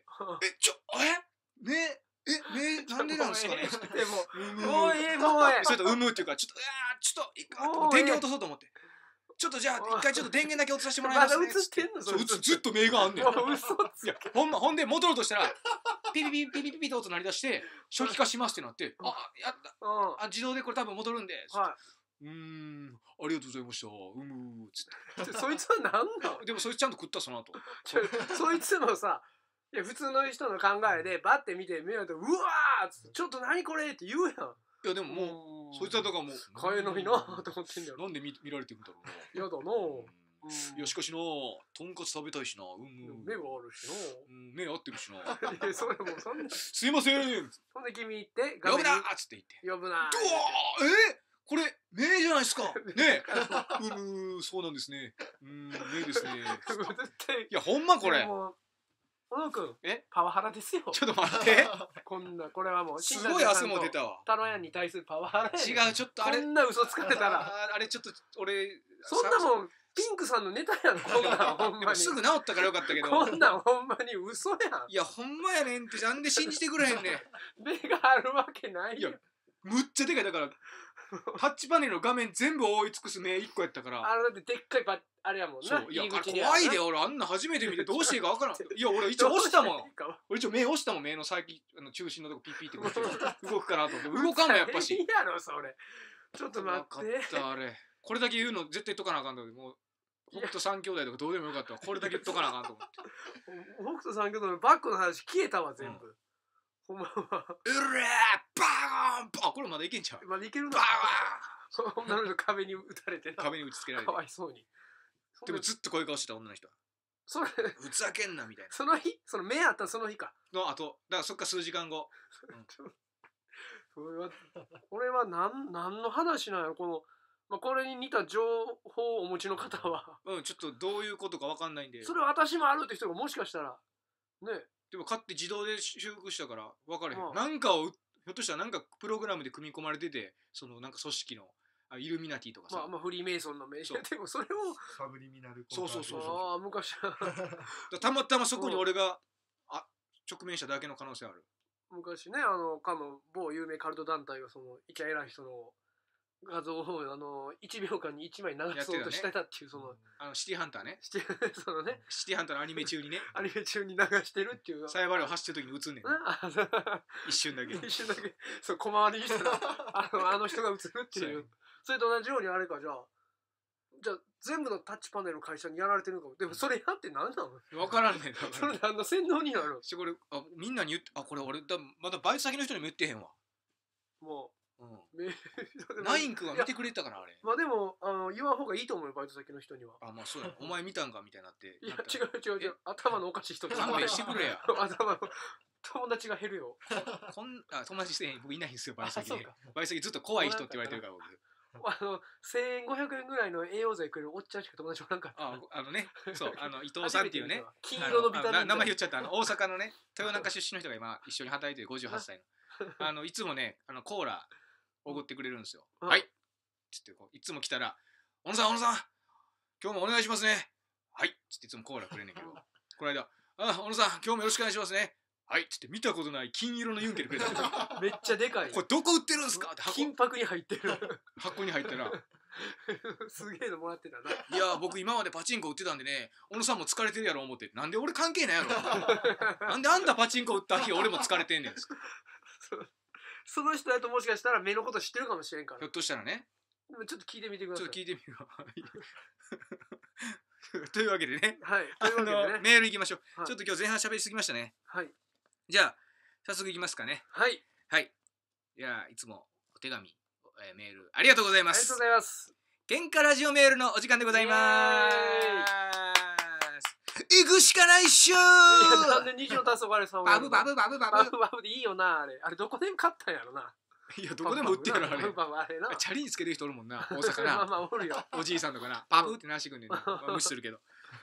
目なんでなんですかねってでももうもうそれとうむっていうかちょっと電源落とそうと思ってちょっとじゃあ一回ちょっと電源だけ落とさせてもらいますね。 まだ映ってんのそれ。 ずっと目があんねん。 嘘つけ。 ほんで戻ろうとしたらピピピピピピピと音鳴り出して初期化しますってなってやった自動でこれ多分戻るんでありがとうございましたつってそいつは何なの。 でもそいつちゃんと食ったその後そいつもさいや普通の人の考えでバッて見て目をとうわーっつってちょっと何これって言うやん。 いやでももうそいつはだからもう買えないなと思ってんだよ。 なんで見られてるんだろうな。 やだないやしかしなとんかつ食べたいしな目があるしな目合ってるしなそれもそんなすいませんそんで君言って呼ぶなっつって言って呼ぶなこれ目じゃないですかねそうなんですね目ですねいやほんまこれ小野くんパワハラですよ。 ちょっと待ってこれはもうすごい汗も出たわ。 タロヤンに対するパワハラ違うちょっとあれこんな嘘つかれたらあれちょっと俺そんなもんピンクさんのネタやんこんなんほんまにすぐ治ったからよかったけどこんなんほんまに嘘やん。 いやほんまやねんってなんで信じてくれへんねん。 目があるわけないよ。 むっちゃでかいだからタッチパネルの画面全部覆い尽くす目1個やったからだってでっかいあれやもんな。 いや怖いで俺あんな初めて見てどうしていいか分からん。いや俺一応押したもん俺一応目押したもん目の先中心のとこピッピって動くかなと思って動かんのやっぱし。 いいやろそれちょっと待って分かったあれこれだけ言うの絶対言っとかなあかんと思ってもう北斗三兄弟とかどうでもよかったわこれだけ言っとかなあかんと思って北斗三兄弟のバックの話消えたわ全部ほんまはうれーバーンこれまだいけんちゃうまだいけるなバ女の人壁に打たれてな壁に打ちつけられてかわいそうにでもずっとこういう顔してた女の人はそれふざけんなみたいなその日その目あったその日かのあとだからそっか数時間後これは何の話なんやろこれに似た情報をお持ちの方はちょっとどういうことか分かんないんでそれは私もあるって人がもしかしたらねでも買って自動で修復したから分かれへんなんかをひょっとしたらなんかプログラムで組み込まれててそのなんか組織のイルミナティとかさフリーメイソンの名刺でもそれをサブリミナルそう昔はたまたまそこに俺が直面しただけの可能性ある。 昔ねかの某有名カルト団体がそのイチャ偉い人の画像を1秒間に1枚流そうとしてたっていうそのシティハンターねそのねシティハンターのアニメ中にねアニメ中に流してるっていうサイバーを走ってる時に映んねん一瞬だけそう小回りにしたらあの人が映るっていうそれと同じようにあれかじゃあ全部のタッチパネルの会社にやられてるのかも。でもそれやって何なの分からんねんそれ何の洗脳になるこれみんなに言ってこれ俺まだバイト先の人にも言ってへんわもうナイン君は見てくれたからあれまあでも言わん方がいいと思うよバイト先の人にはまあそうやお前見たんかみたいになっていや違う頭のおかしい人勘弁してくれや頭の友達が減るよ友達して僕いないんですよバイト先でバイト先ずっと怖い人って言われてるから僕 1500円ぐらいの栄養剤くれるおっちゃんしか友達おらんからねそう伊藤さんっていうね金色のビタミン名前言っちゃった大阪のね豊中出身の人が今一緒に働いてる58歳のいつもねコーラおごってくれるんですよはいっつっていつも来たら小野さん今日もお願いしますねはいっつっていつもコーラくれんねんけどこの間小野さん今日もよろしくお願いしますねはいっつって見たことない金色のユンケルくれためっちゃでかいこれどこ売ってるんすかって金箔に入ってる箱に入ったらすげえのもらってたないや僕今までパチンコ売ってたんでね小野さんも疲れてるやろ思ってなんで俺関係ないやろなんであんたパチンコ売った日俺も疲れてんねんその人だともしかしたら目のこと知ってるかもしれんからひょっとしたらねちょっと聞いてみてくださいちょっと聞いてみるわというわけでねメールいきましょうちょっと今日前半喋りすぎましたねはいじゃあ早速いきますかねはいいやいつもお手紙メールありがとうございます。 ありがとうございます。 喧嘩ラジオメールのお時間でございます。行くしかないっしょー。 なんで虹の黄昏さんバブバブバブバブバブバブでいいよな、あれ。あれどこで買ったんやろな。 いやどこでも売ってるやろあれ。 バブバブあれな。 チャリにつけてる人おるもんな、大阪な。 まあまあおるよ。 おじいさんとかな、バブってなしてくんねんな。無視するけど。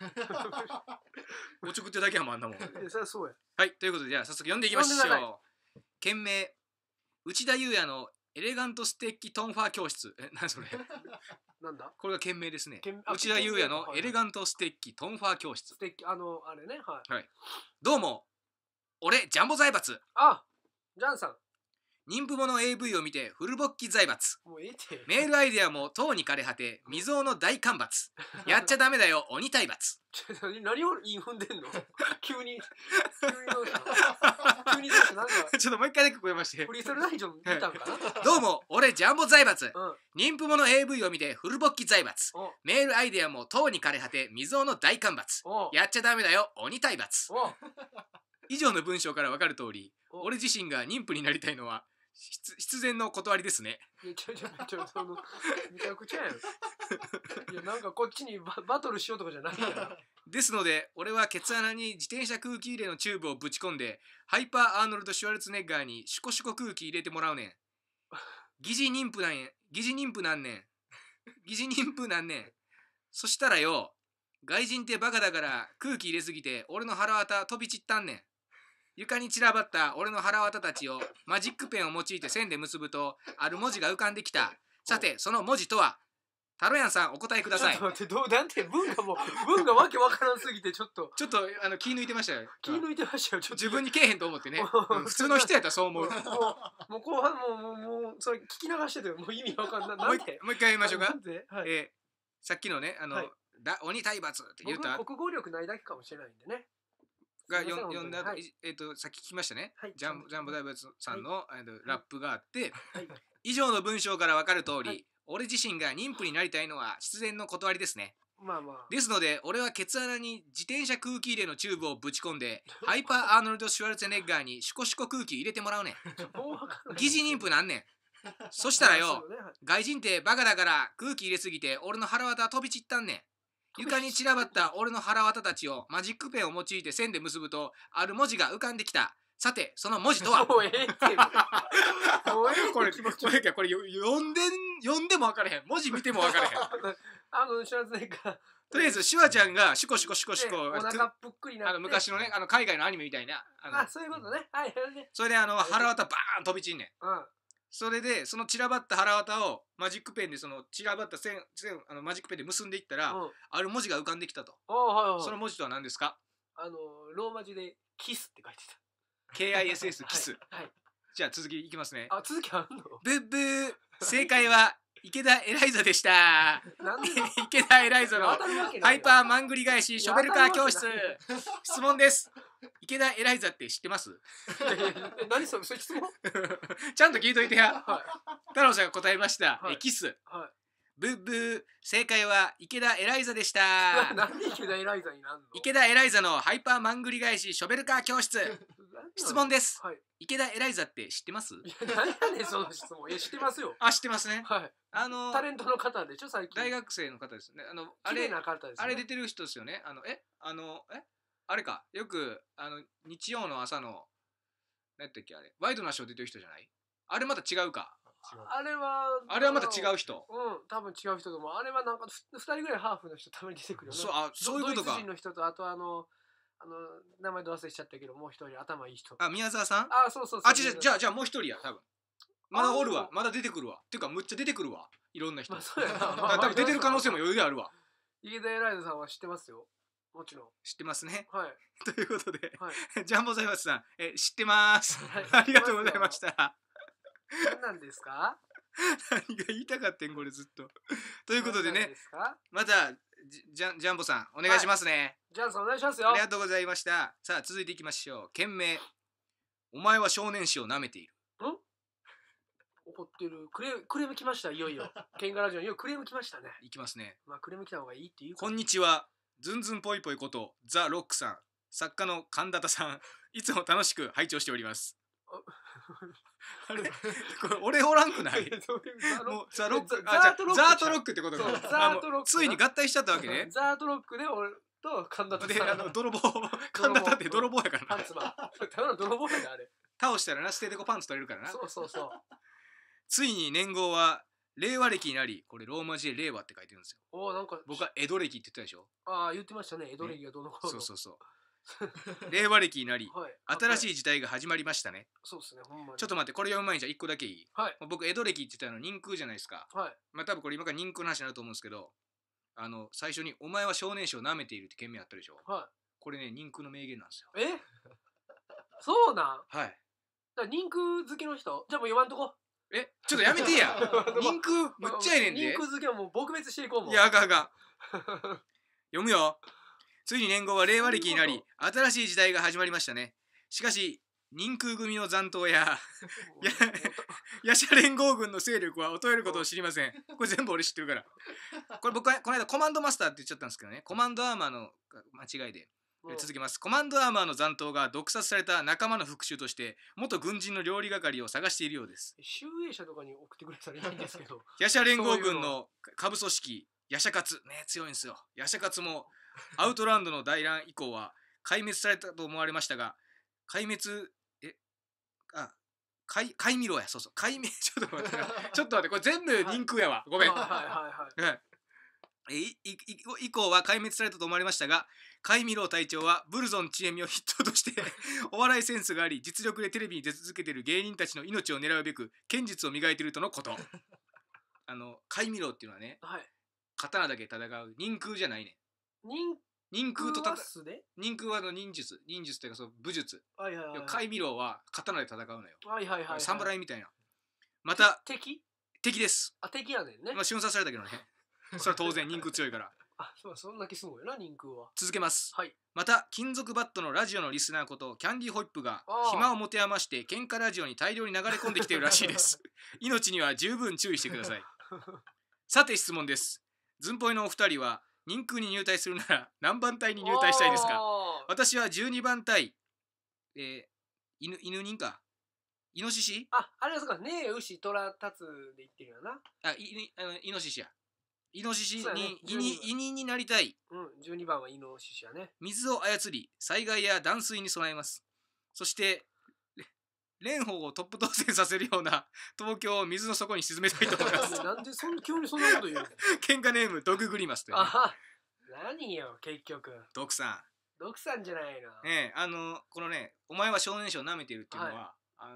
おちょくってだけはもんあんなもん。 そりゃそうや。 はい、ということでじゃあ早速読んでいきましょう。件名内田裕也のエレガントステッキトンファー教室。何それ。 なんだこれが件名ですね。内田裕也のエレガントステッキトンファー教室。 ステッキあれね、はい。 はい。どうも俺ジャンボ財閥。 あ、ジャンさん。 妊婦もの AV を見てフル勃起財閥。 もうええて。 メールアイデアもとうに枯れ果て未曾有の大干ばつ。やっちゃダメだよ鬼体罰。 何を言い踏んでんの。急にどうした急にどうしたなんかちょっともう一回だけ聞こえまして。 フリースタイルダイジョン見たんかな。 どうも俺ジャンボ財閥。妊婦もの AV を見てフル勃起財閥。メールアイデアもとうに枯れ果て未曾有の大干ばつ。やっちゃダメだよ鬼体罰。以上の文章から分かる通り、俺自身が妊婦になりたいのは必然の断りですね。 めちゃくちゃやん。いやなんかこっちにバトルしようとかじゃないから。 ですので俺はケツ穴に自転車空気入れのチューブをぶち込んでハイパーアーノルド・シュワルツェネッガーにシュコシュコ空気入れてもらうねん。疑似妊婦なんねん。そしたらよ、外人ってバカだから空気入れすぎて俺の腹渡飛び散ったんねん。床に散らばった俺の腹渡たちをマジックペンを用いて線で結ぶとある文字が浮かんできた。さてその文字とは。タロヤンさんお答えください。 ちょっと待ってなんて文がわけわからんすぎてちょっと気抜いてましたよ。 気抜いてましたよ。ちょっと自分にけえへんと思ってね。普通の人やったらそう思う。 もう後半もうそれ聞き流しててもう意味わかんない。 もう一回言いましょうか。 はい、 さっきのね鬼体罰って言った。 僕国語力ないだけかもしれないんでね。 が読んだ、さっき聞きましたね。ジャンボ大仏さんのラップがあって、以上の文章から分かる通り、俺自身が妊婦になりたいのは必然の断りですね。 まあまあ。 ですので俺はケツ穴に自転車空気入れのチューブをぶち込んでハイパーアーノルド・シュワルツェネッガーにシュコシュコ空気入れてもらうねん。疑似妊婦なんねん。そしたらよ、外人ってバカだから空気入れすぎて俺の腹渡飛び散ったんねん。床に散らばった俺の腹渡たちをマジックペンを用いて線で結ぶとある文字が浮かんできた。さてその文字とは。 もうええってこれ読んでも分からへん。文字見ても分からへん。 シュワルツェネッガーとりあえずシュワちゃんがシュコシュコシュコシュコお腹ぷっくりなって昔のね海外のアニメみたいなそういうことね。はいそれで腹渡バーン飛び散んねん。それでその散らばった腹渡をマジックペンでその散らばった線マジックペンで結んでいったらある文字が浮かんできたと。その文字とは何ですか。 ローマ字でキスって書いてた。 KISS キス。じゃあ続きいきますね。 続きあんの。 ブッブー。正解は池田エライザでした。池田エライザのハイパーマングリ返しショベルカー教室。質問です。池田エライザって知ってます？ 何それ質問？ ちゃんと聞いといてや。太郎さんが答えました。キス。ブッブー。正解は池田エライザでした。 なんで池田エライザになんの？ 池田エライザのハイパーマングリ返しショベルカー教室。質問です。池田エライザって知ってます？ 何やねんその質問。知ってますよ。 知ってますね。 タレントの方でしょ最近。 大学生の方ですね。 綺麗な方ですね。 あれ出てる人ですよね。あれか。よく日曜の朝の何やったっけあれ。ワイドなショー出てる人じゃない？あれまた違うか。 あれはまた違う人。 多分違う人とも。あれはなんか2人ぐらいハーフの人たまに出てくるよね。 そういうことか。 ドイツ人の人とあと名前ど忘れしちゃったけどもう一人頭いい人。 宮沢さん？ そう。 じゃあもう一人や多分。まだおるわ。まだ出てくるわ。っていうかむっちゃ出てくるわ。いろんな人。 そうやな。 多分出てる可能性も余裕あるわ。 池田エライザさんは知ってますよ。もちろん。 知ってますね。 はい。 ということで、ジャンボ財閥さん、知ってます。ありがとうございました。 何なんですか？ 何が言いたかってんこれずっと。ということでね、またジャンボさんお願いしますね。 ジャンさんお願いしますよ。 ありがとうございました。さあ続いていきましょう。件名、お前は少年誌を舐めている。 怒ってる。クレーム来ました。いよいよケンガラジオにクレーム来ましたね。 いきますね。 クレーム来た方がいいっていう。 こんにちは。ズンズンぽいぽいことザ・ロックさん、作家の神田田さん、いつも楽しく拝聴しております。 あれこれ俺おらんくないもうザートロックってことか。 ザートロックついに合体しちゃったわけね。 ザートロックで俺と神田で泥棒神田って泥棒やからな。 パンツマンただの泥棒やであれ。 倒したらな、捨ててこパンツ取れるからな。 そうついに年号は令和暦になり、これローマ字で令和って書いてるんですよ。 おなんか僕は江戸暦って言ったでしょ。 ああ言ってましたね、江戸暦がどの頃の。 そう令和暦になり、 はい、 新しい時代が始まりましたね。 そうですね、ほんまに。 ちょっと待って、これ読む前にじゃあ1個だけいい？ はい。 僕江戸暦って言ったの人空じゃないですか。 はい。 まあ多分これ今から人空の話になると思うんですけど、最初にお前は少年誌を舐めているって件名あったでしょ。 はい。 これね、人空の名言なんですよ。 そうなん？ はい。 だ人空好きの人じゃあもう読まんとこ。 ちょっとやめてや。人空むっちゃええねんで。 人空好きはもう撲滅していこうもん。 いやあかん。読むよ。ついに年号は令和暦になり、新しい時代が始まりましたね。しかし人空組の残党やヤシャ連合軍の勢力は衰えることを知りません。これ全部俺知ってるから。これ僕はこの間コマンドマスターって言っちゃったんですけどね、コマンドアーマーの間違いで。続きます。コマンドアーマーの残党が毒殺された仲間の復讐として元軍人の料理係を探しているようです。 集英社とかに送ってくれたらいいんですけど。 ヤシャ連合軍の下部組織ヤシャカツね、強いんですよ。ヤシャカツもアウトランドの大乱以降は壊滅されたと思われましたが、壊滅ろや、そうそう、壊滅ちょっと待ってこれ全部人空やわ、ごめん。以降は壊滅されたと思われましたが、カイミロー隊長はブルゾンチエミを筆頭としてお笑いセンスがあり、実力でテレビに出続けている芸人たちの命を狙うべく剣術を磨いているとのこと。カイミローっていうのはね、 はい、 刀だけ戦う人空じゃないね。人空と人空は忍術というかその武術。カイミローは刀で戦うのよ。侍みたいな。また敵です。 敵やねんね。 まあ瞬殺されたけどね。それは当然人空強いから。 そんだけすごいな人空は。 続けます。 はい。 また金属バットのラジオのリスナーことキャンディーホイップが暇を持て余して喧嘩ラジオに大量に流れ込んできているらしいです。命には十分注意してください。さて質問です。ズンポイのお二人は人空に入隊するなら何番隊に入隊したいですか？私は12番隊、犬人か。イノシシ？ あれはそうか、ねえ牛虎立つで言ってるよな。 イノシシや。イノシシに委任になりたい。 12番はイノシシやね。 水を操り災害や断水に備えます。そして蓮舫をトップ当選させるような東京を水の底に沈めたいと思います。 なんで急にそんなこと言うの？ 喧嘩ネームドググリマスという、ね、 何よ結局ドクさんじゃないの。 ねえこのねお前は少年誌を舐めているっていうのは、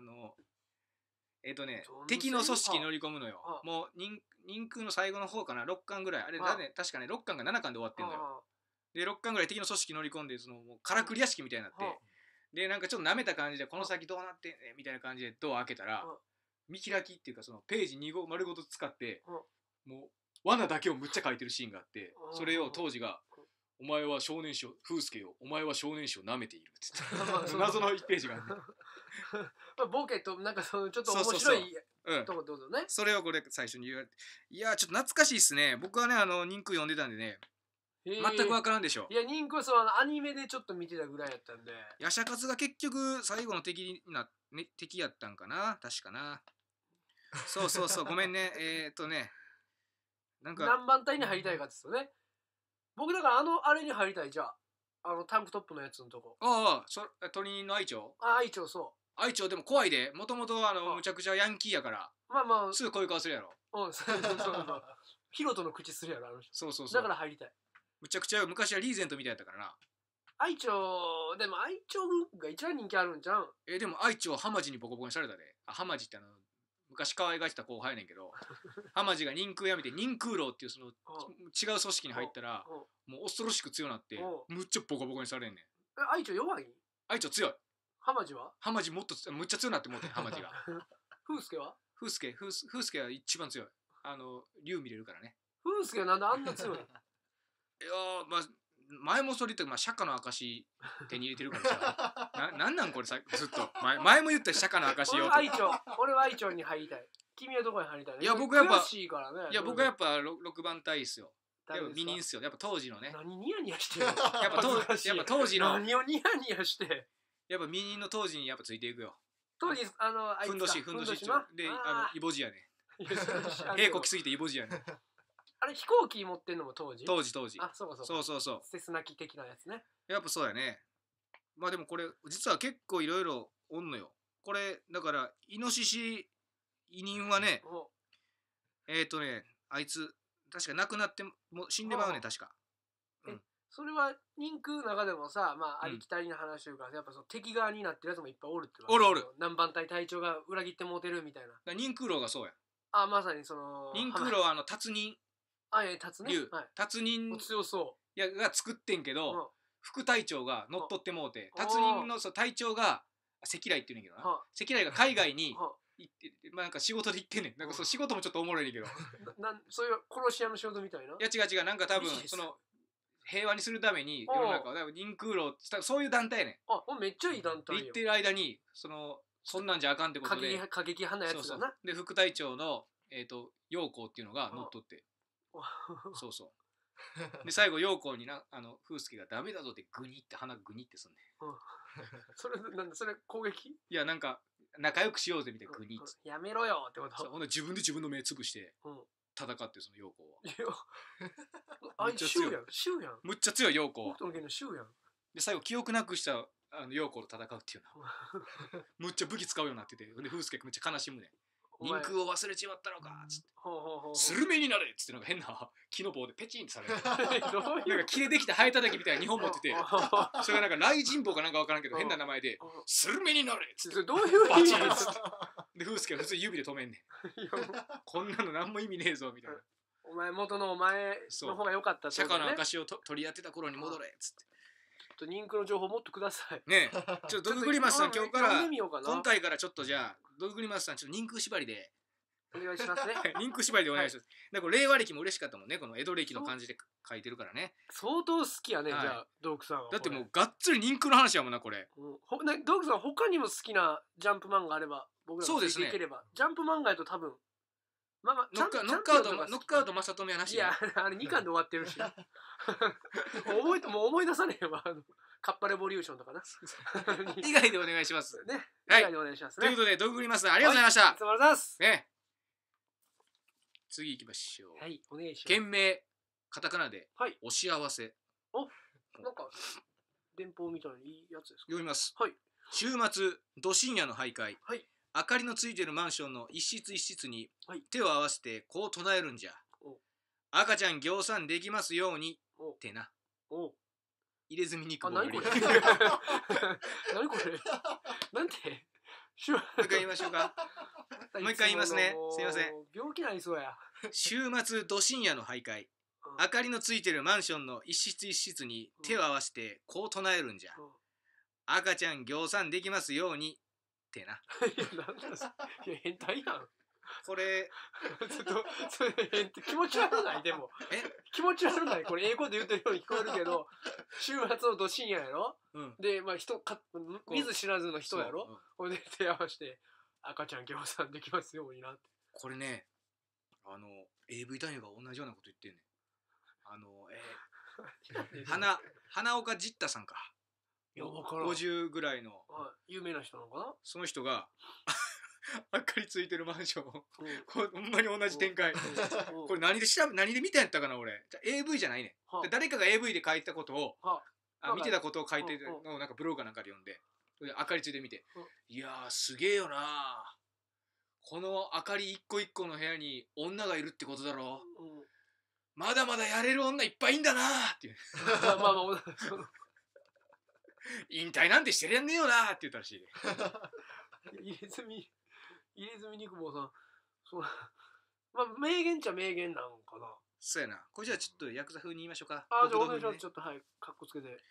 敵の組織に乗り込むのよ。もう人空の最後の方かな、6巻ぐらいあれだね、確かね6巻が7巻で終わってんのよ。で6巻ぐらい敵の組織に乗り込んでもうからくり屋敷みたいになって、でなんかちょっと舐めた感じでこの先どうなってんねみたいな感じでドア開けたら見開きっていうかそのページ2号丸ごと使ってもう罠だけをむっちゃ書いてるシーンがあって、それを当時がお前は少年誌を風助よ、お前は少年誌を舐めているって言って謎の1ページがあるね。 ボケとなんかそのちょっと面白いとこどうぞね。 それをこれ最初に言われて、いやちょっと懐かしいっすね。僕はね人空読んでたんでね全く分からんでしょ。 いや人空はアニメでちょっと見てたぐらいやったんで、 ヤシャカツが結局最後の敵やったんかな、確かな。そうごめんね。なんか何番隊に入りたいかですよね。僕だからあれに入りたい。じゃあタンクトップのやつのとこ。 鳥人の愛鳥？ 愛鳥、そう。 愛鳥でも怖いで。もともとむちゃくちゃヤンキーやから。 まあすぐこういう顔するやろ。 そうヒロトの口するやろあの人。そうだから入りたい。 むちゃくちゃ昔はリーゼントみたいやったからな。 愛鳥でも愛鳥が一番人気あるんじゃん。 でも愛鳥はハマジにボコボコにされたで。ハマジって昔可愛がってた後輩やねんけど、ハマジが人空やめて人空楼っていうその違う組織に入ったらもう恐ろしく強なってむっちゃボコボコにされんねん。 愛鳥弱い？ 愛鳥強い。 ハマジは？ ハマジもっとむっちゃ強なって思ってんハマジが。 風助は？風助は一番強い。竜見れるからね。 風助はなんであんな強い？いやまあ前もそれ言って釈迦の証手に入れてるからさなんこれさずっと前も言った釈迦の証よ。 俺は愛鳥に入りたい。君はどこに入りたい？ いや僕はやっぱ悔しいからね。 いや僕はやっぱ6番隊っすよ。ミニンっすよ。やっぱ当時のね。 何ニヤニヤしてるの？ やっぱ当時の何をニヤニヤして。 やっぱミニンの当時にやっぱついていくよ。 当時ふんどしでイボジやね。平こきすぎてイボジやね。 あれ飛行機持ってんのも当時。あ、そうセスナ機的なやつね。 やっぱそうやね。まあでもこれ実は結構いろいろおんのよ。これだからイノシシ委任はね、あいつ確か亡くなっても死んでまうね確か。 それは人空の中でもさ、まあありきたりな話というか、やっぱその敵側になってるやつもいっぱいおるっておる。 南蛮隊隊長が裏切ってもうてるみたいな。 人空楼がそうや。 あ、まさにその人空楼は達人。 達ね。 達人強そうが作ってんけど、副隊長が乗っ取ってもうて、達人の隊長が関来って言うんやけどな。関来が海外に行って、まあなんか仕事で行ってんねん。なんかそう仕事もちょっとおもろいねんけど。 そういう殺し屋の仕事みたいな。いや違うなんか多分その平和にするために世の中を人空楼そういう団体やねん。めっちゃいい団体よ。 行ってる間にそんなんじゃあかんってことで過激派なやつだな。 で副隊長の陽光っていうのが乗っ取って。そうで最後陽光に風助がダメだぞってグニって鼻グニってすんねん。それ攻撃？いやなんか仲良くしようぜみたいなグニって。 やめろよってこと？ ほんで自分で自分の目つぶして戦ってその陽光は。 あいつシューやん。 むっちゃ強い陽光。 北斗の拳のシューやん。 で最後記憶なくした陽光と戦うっていうの。むっちゃ武器使うようになってて、で風助めっちゃ悲しむね。人空を忘れちまったのかっつって。スルメになれっつってなんか変な木の棒でペチンってされる。なんか木でできた生えただけみたいな2本持ってて、それがなんか雷神棒かなんか分からんけど変な名前でスルメになれっつって。 どういう意味？ で風助は普通指で止めんねん。こんなの何も意味ねえぞみたいな。 お前元のお前の方が良かったってことね。釈迦の証を取り合ってた頃に戻れっつって。 人空の情報もっとくださいね。ちょっとドググリマスさん今日から今回からちょっとじゃあドググリマスさんちょっと人空縛りでお願いしますね。 人空縛りでお願いします。なんか令和歴も嬉しかったもんね、この江戸歴の感じで書いてるからね。 相当好きやね、じゃあドークさんは。 だってもうがっつり人空の話やもんなこれ。 ドークさん他にも好きなジャンプ漫画あれば僕らもついていければ。ジャンプ漫画やと多分。ノックアウト正富はなし。いやあれ2巻で終わってるし。もう思い出さねえわ。カッパレボリューションとかな。 以外でお願いします。 ね。以外でお願いしますね。 ということでドググリマスさんありがとうございました。 ありがとうございます。 ね。次行きましょう。 はい、お願いします。 件名カタカナでお幸せ。 なんか電報みたいないいやつですか。 読みます。 はい。 週末ど深夜の徘徊。 はい。 明かりのついてるマンションの一室一室に手を合わせてこう唱えるんじゃ。赤ちゃんぎょうさんできますようにってな。入れ墨肉棒より。 何これなんてもう一回言いましょうか。もう一回言いますね。すいません。 病気なりそうや。 週末ど深夜の徘徊。明かりのついてるマンションの一室一室に手を合わせてこう唱えるんじゃ。赤ちゃんぎょうさんできますようにってな。 いや変態やん。 これそれ気持ち悪ないでも。気持ち悪ないこれ英語で言ってるように聞こえるけど、週末のど深夜やろ。でまあ見ず知らずの人やろ。これで手合わせて赤ちゃんぎょうさんできますようになって。 これねAV 男優が同じようなこと言ってんねん。花岡ジッタさんか。50ぐらいの有名な人なのかな。 その人が明かりついてるマンションほんまに同じ展開。これ何で見たんやったかな俺。AV じゃないね。誰かが AV で書いたことを見てたことを書いてるのをなんかブログかなんかで読んで明かりついてみて、いやーすげえよな、この明かり一個一個の部屋に女がいるってことだろ。まだまだやれる女いっぱいいんだなーっていう。引退なんてしてらんねえよなーって言ったらしい。 入れ墨肉棒さん、まあ名言っちゃ名言なのかな。 そうやな。これじゃあちょっとヤクザ風に言いましょうか。 じゃあお願いします。ちょっとはい、カッコつけて。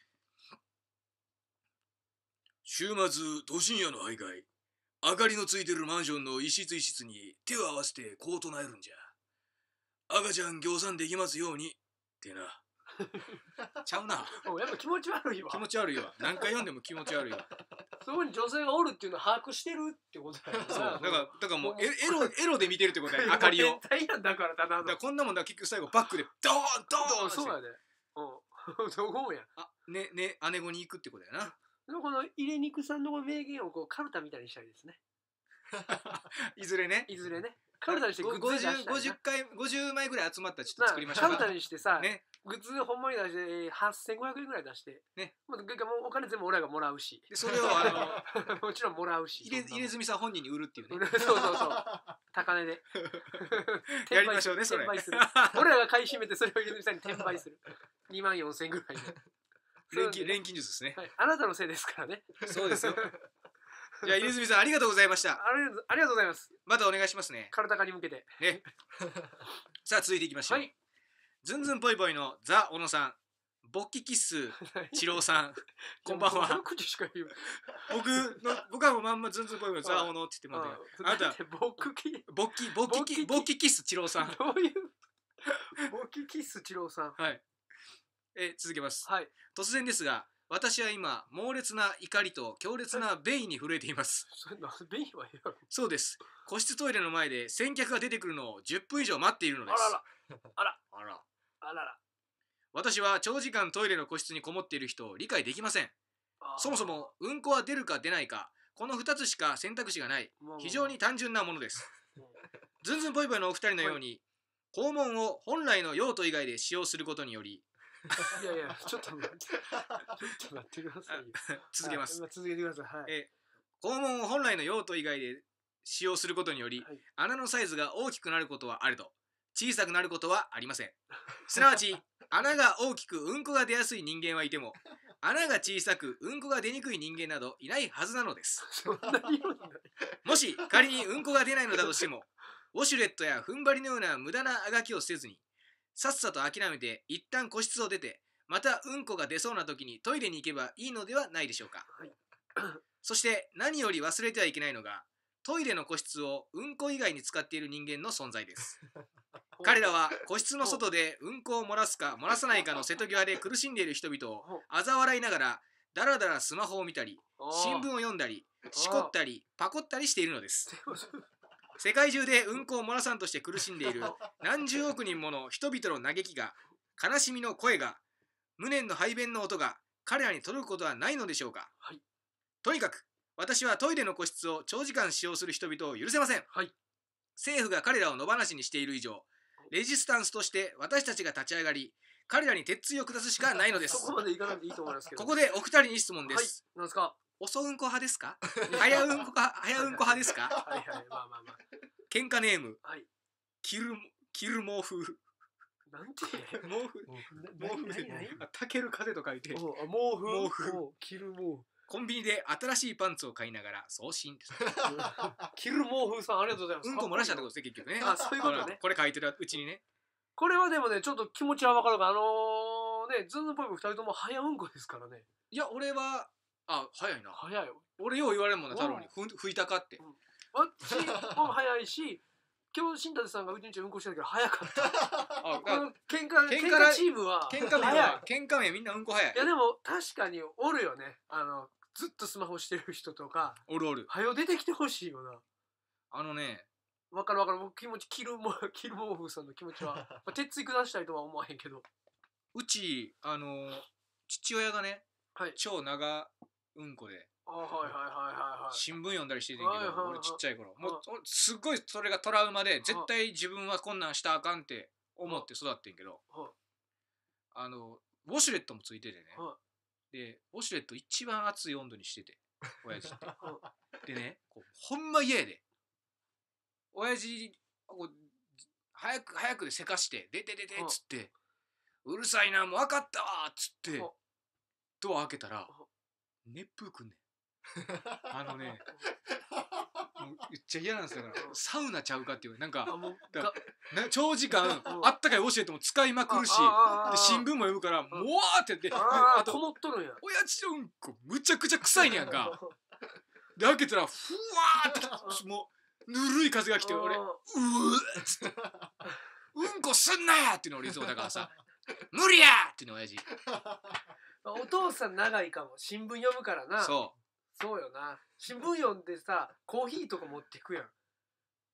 週末ど深夜の徘徊。明かりのついてるマンションの一室一室に手を合わせてこう唱えるんじゃ。赤ちゃんぎょうさんできますようにってな。ちゃうな。 やっぱ気持ち悪いわ。 気持ち悪いわ。何回読んでも気持ち悪いわ。 そこに女性がおるっていうのを把握してるってことだよね。 そうだからもうエロで見てるってことや。明かりを。 だからただの。 こんなもんだ結局最後バックでドーンドーン。 そうやで。どこもや。 姉子に行くってことやな。 この入れ肉さんの名言をこうカルタみたいにしたいですね。 いずれね。 いずれね。カルタにしてグッズ出したいな。 50枚ぐらい集まったらちょっと作りましょうか。 カルタにしてさ、グッズほんまに出して8500円ぐらい出してね、もうお金全部俺らがもらうし、 でそれをもちろんもらうし、 入れ墨さん本人に売るっていうね。 そう高値でやりましょうね、それ。 転売する。俺らが買い占めてそれを入れ墨さんに転売する。24000円ぐらいで。 錬金術ですね。 あなたのせいですからね。 そうですよ。じゃあ入墨さんありがとうございました。 ありがとうございます。 またお願いしますね。 カルタ化に向けてね。さあ続いていきましょう。はい。ズンズンぽいぽいのザ・小野さん、勃起キッスチローさん、こんばんは。僕はもうまんまズンズンぽいぽいのザ・小野って言ってもらって、あなた勃起キッスチローさん。 どういう勃起キッスチローさん。 はい。続けます。はい。突然ですが、私は今猛烈な怒りと強烈なベイに震えています。 ベイはそうです。個室トイレの前で先客が出てくるのを10分以上待っているのです。あら。私は長時間トイレの個室にこもっている人を理解できません。そもそもうんこは出るか出ないか、この2つしか選択肢がない非常に単純なものです。ズンズンぽいぽいのお二人のように肛門を本来の用途以外で使用することにより、 いやちょっと待ってくださいよ。 続けます。 続けてください。 肛門を本来の用途以外で使用することにより、穴のサイズが大きくなることはあると、小さくなることはありません。すなわち穴が大きくうんこが出やすい人間はいても、穴が小さくうんこが出にくい人間などいないはずなのです。もし仮にうんこが出ないのだとしても、ウォシュレットや踏ん張りのような無駄なあがきをせずに、さっさと諦めて一旦個室を出て、またうんこが出そうな時にトイレに行けばいいのではないでしょうか。そして何より忘れてはいけないのが、トイレの個室をうんこ以外に使っている人間の存在です。彼らは個室の外でうんこを漏らすか漏らさないかの瀬戸際で苦しんでいる人々を嘲笑いながら、だらだらスマホを見たり、新聞を読んだり、しこったりパコったりしているのです。世界中でうんこを漏らさんとして苦しんでいる何十億人もの人々の嘆きが、悲しみの声が、無念の排便の音が彼らに届くことはないのでしょうか。とにかく私はトイレの個室を長時間使用する人々を許せません。政府が彼らを野放しにしている以上、レジスタンスとして私たちが立ち上がり、彼らに鉄槌を下すしかないのです。 そこまでいかなくていいと思いますけど。 ここでお二人に質問です。 何ですか。 遅うんこ派ですか？早うんこ派ですか？ まあ。 喧嘩ネーム。キルモ風。 なんて？ 毛布。たける風と書いて。 毛布。キル毛布。 コンビニで新しいパンツを買いながら送信です。 キル毛布さん、ありがとうございます。 うんこ漏らしたってことですね、結局ね。 そういうことね。 これ書いてるうちにね。 これはでもね、ちょっと気持ちは分かるからズンズンぽいぽい2人とも早うんこですからね。 いや、俺は早いな。 早いよ。 俺よう言われるもんな、太郎に。拭いたかって。 私も早いし、今日新舘さんがうちんちうんこしてたけど早かった。この喧嘩チームは喧嘩面みんなうんこ早い。 いやでも確かにおるよね。ずっとスマホしてる人とか。 おる。 早出てきてほしいよな。 分かる。僕気持ちキルモーフーさんの気持ちは鉄槌下したいとは思わへんけど。 うち父親がね、超長うんこで。新聞読んだりしててんけど、俺ちっちゃい頃もうすっごいそれがトラウマで、絶対自分はこんなんしたらあかんって思って育ってんけど、ウォシュレットもついててね、でウォシュレット一番熱い温度にしてて親父ってでね、ほんま嫌やで親父早くでせかして出てっつって、うるさいなもう分かったわっつってドア開けたら熱風くんねん。もう言っちゃ嫌なんですよ。サウナちゃうかっていう、なんか長時間あったかいウォシュレットも使いまくるし、で新聞も読むからもわーってやって、 あとこもっとるんや。 親父のうんこむちゃくちゃ臭いねやんか。で開けたらふわーってもうぬるい風が来て、俺うーっつってうんこすんなやっていうの俺いつもだからさ、無理やっていうの親父。 お父さん長いかも。新聞読むからな。そうよな。新聞読んでさ、コーヒーとか持ってくやん。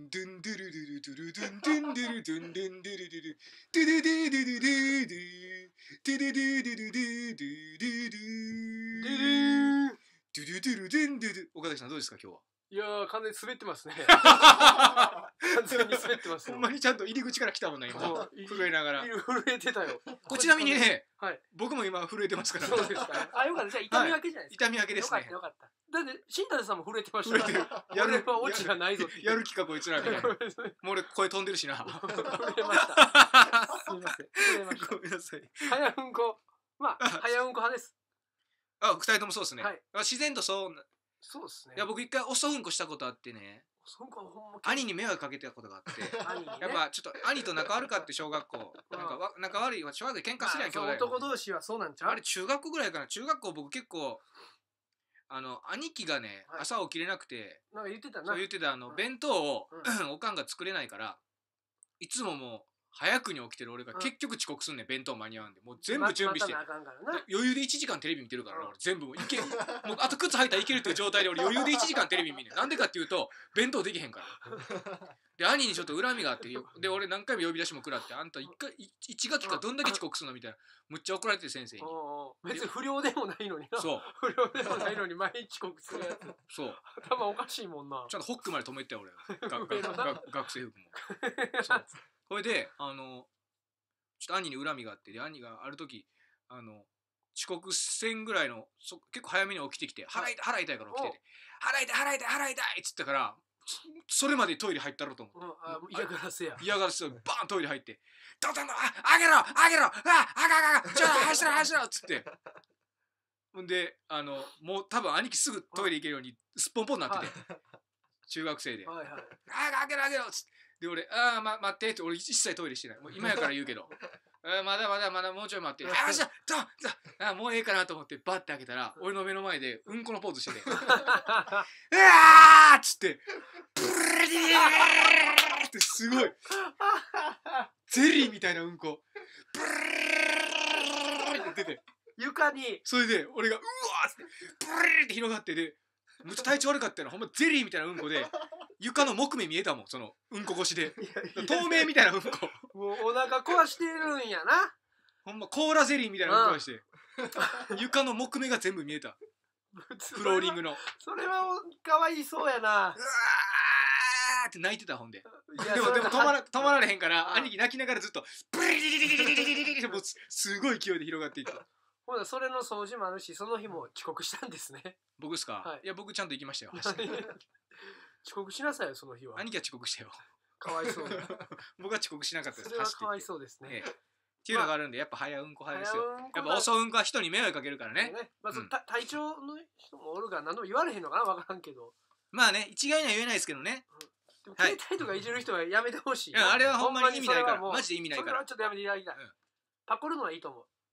ンドゥンドゥルルルドゥルドゥンドゥンドゥルドゥンドゥンドゥルルルドゥルドゥルルルルルドゥルドゥルルルルルドゥルドゥルドゥンドゥル。岡崎さんどうですか今日は。 いやー完全に滑ってますね。完全に滑ってますよ。 ほんまにちゃんと入り口から来たもんな今。震えながら。 震えてたよ。 ちなみにね、 はい、 僕も今震えてますから。 そうですか。あ、よかった。じゃあ痛み分けじゃないですか。 痛み分けですね。 よかった。だって新谷さんも震えてましたから。 やるはオチがないぞ。 やる気かこいつらみたいな。もう俺声飛んでるしな。 震えました。すみません。震えました。 ごめんなさい。 早うんこ。まあ早うんこ派です。 あ、二人ともそうですね。 はい、 自然とそう。 そうですね。 いや僕一回遅うんこしたことあってね。兄に迷惑かけたことがあってやっぱちょっと兄と仲悪かって小学校なんか仲悪い小学校で喧嘩するやん兄弟。 男同士はそうなんちゃう。 あれ中学校ぐらいかな。中学校僕結構兄貴がね朝起きれなくてなんか言ってたな。 そう言ってた弁当をおかんが作れないからいつももう早くに起きてる俺が結局遅刻すんねん。弁当間に合うんでもう全部準備して余裕で1時間テレビ見てるから俺全部もういけもうあと靴履いたらいけるっていう状態で俺余裕で1時間テレビ見んねん。なんでかっていうと弁当できへんからで兄にちょっと恨みがあってで俺何回も呼び出しも食らってあんた一学期からどんだけ遅刻するのみたいなむっちゃ怒られて先生に。 別に不良でもないのにな。 そう不良でもないのに毎日遅刻するやつ。 そう頭おかしいもんな。 ちゃんとホックまで止めて俺学生服もそうこれでちょっと兄に恨みがあってで兄がある時遅刻せんぐらいの結構早めに起きてきて腹痛いから起きてて腹痛いっつったからそれまでトイレ入ったろと思う。 嫌がらせや。 嫌がらせバーントイレ入ってどうぞあげろあちょっと走ろっつってほんでもう多分兄貴すぐトイレ行けるようにすっぽんぽんになってて中学生であげろっつってで俺待ってって俺一切トイレしてないもう今やから言うけどまだもうちょい待ってもうええかなと思ってバッて開けたら俺の目の前でうんこのポーズしててうわーっつってブルリーってすごいゼリーみたいなうんこブルリーって出て床にそれで俺がうわーっつってブルリーって広がってでむっちゃ体調悪かったのほんまゼリーみたいなうんこで床の木目見えたもんそのうんこ越しで透明みたいなうんこもうお腹壊してるんやなほんまコーラゼリーみたいなうんこして床の木目が全部見えたフローリングのそれはかわいそうやなうわーって泣いてたほんででも止まられへんから兄貴泣きながらずっとブリリリリリリリリリリリもうすごい勢いで広がっていった。 ほなそれの掃除もあるしその日も遅刻したんですね。 僕ですか、いや僕ちゃんと行きましたよ遅刻しなさいよその日は。 兄貴は遅刻したよかわいそうだ僕は遅刻しなかったです。 それはかわいそうですね、 っていうのがあるんでやっぱ早うんこ派ですよ。やっぱ遅うんこは人に迷惑かけるからね。 体調の人もおるから何でも言われへんのかな分からんけどまあね一概には言えないですけどね。 でも携帯とかいじる人はやめてほしい。 あれはほんまに意味ないからマジで意味ないから。 それはちょっとやめていただきたい。パコるのはいいと思う。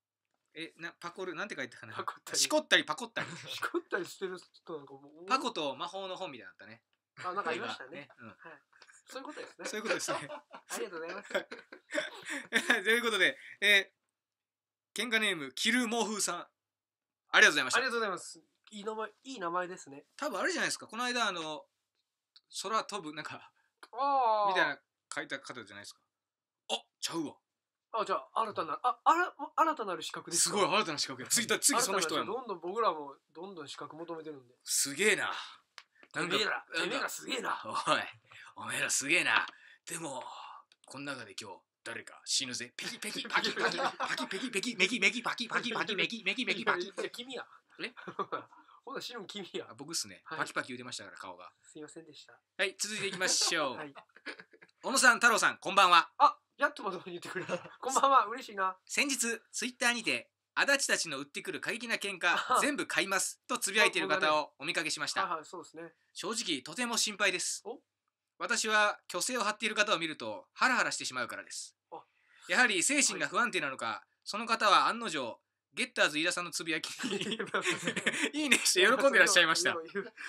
パコるなんて書いてたかな。 パコったりしこったりパコったり。 しこったりしてる人なんかもうパコと魔法の本みたいなのあったね。 あ、なんか言いましたね。 うん。 はい。そういうことですね。 そういうことですね。 ありがとうございます。 ということで、喧嘩ネームキルモフさん、ありがとうございました。 ありがとうございます。いい名前ですね。 多分あれじゃないですか。この間空飛ぶなんかみたいな書いた方じゃないですか。あ、ちゃうわ。 あ、じゃあ新たな新たなる資格ですか。すごい新たな資格や。次その人やもん。 どんどん僕らもどんどん資格求めてるんで。 すげえな。 てめえらすげえな。 おめえらすげえな。でもこの中で今日誰か死ぬぜ。ペキペキパキパキパキペキペキメキメキパキパキパキメキメキメキパキ。 いや君や。ほな死ぬ君や。 僕っすね。パキパキ言うてましたから顔が。 すいませんでした。 はい、続いていきましょう。小野さん、太郎さん、こんばんは。 あ、やっとまともに言ってくれた。こんばんは、嬉しいな。 先日ツイッターにて足立たちの売ってくる過激な喧嘩全部買いますとつぶやいている方をお見かけしました。 そうですね。 正直とても心配です。私は虚勢を張っている方を見るとハラハラしてしまうからです。やはり精神が不安定なのか、その方は案の定ゲッターズ飯田さんのつぶやきにいいねして喜んでらっしゃいました。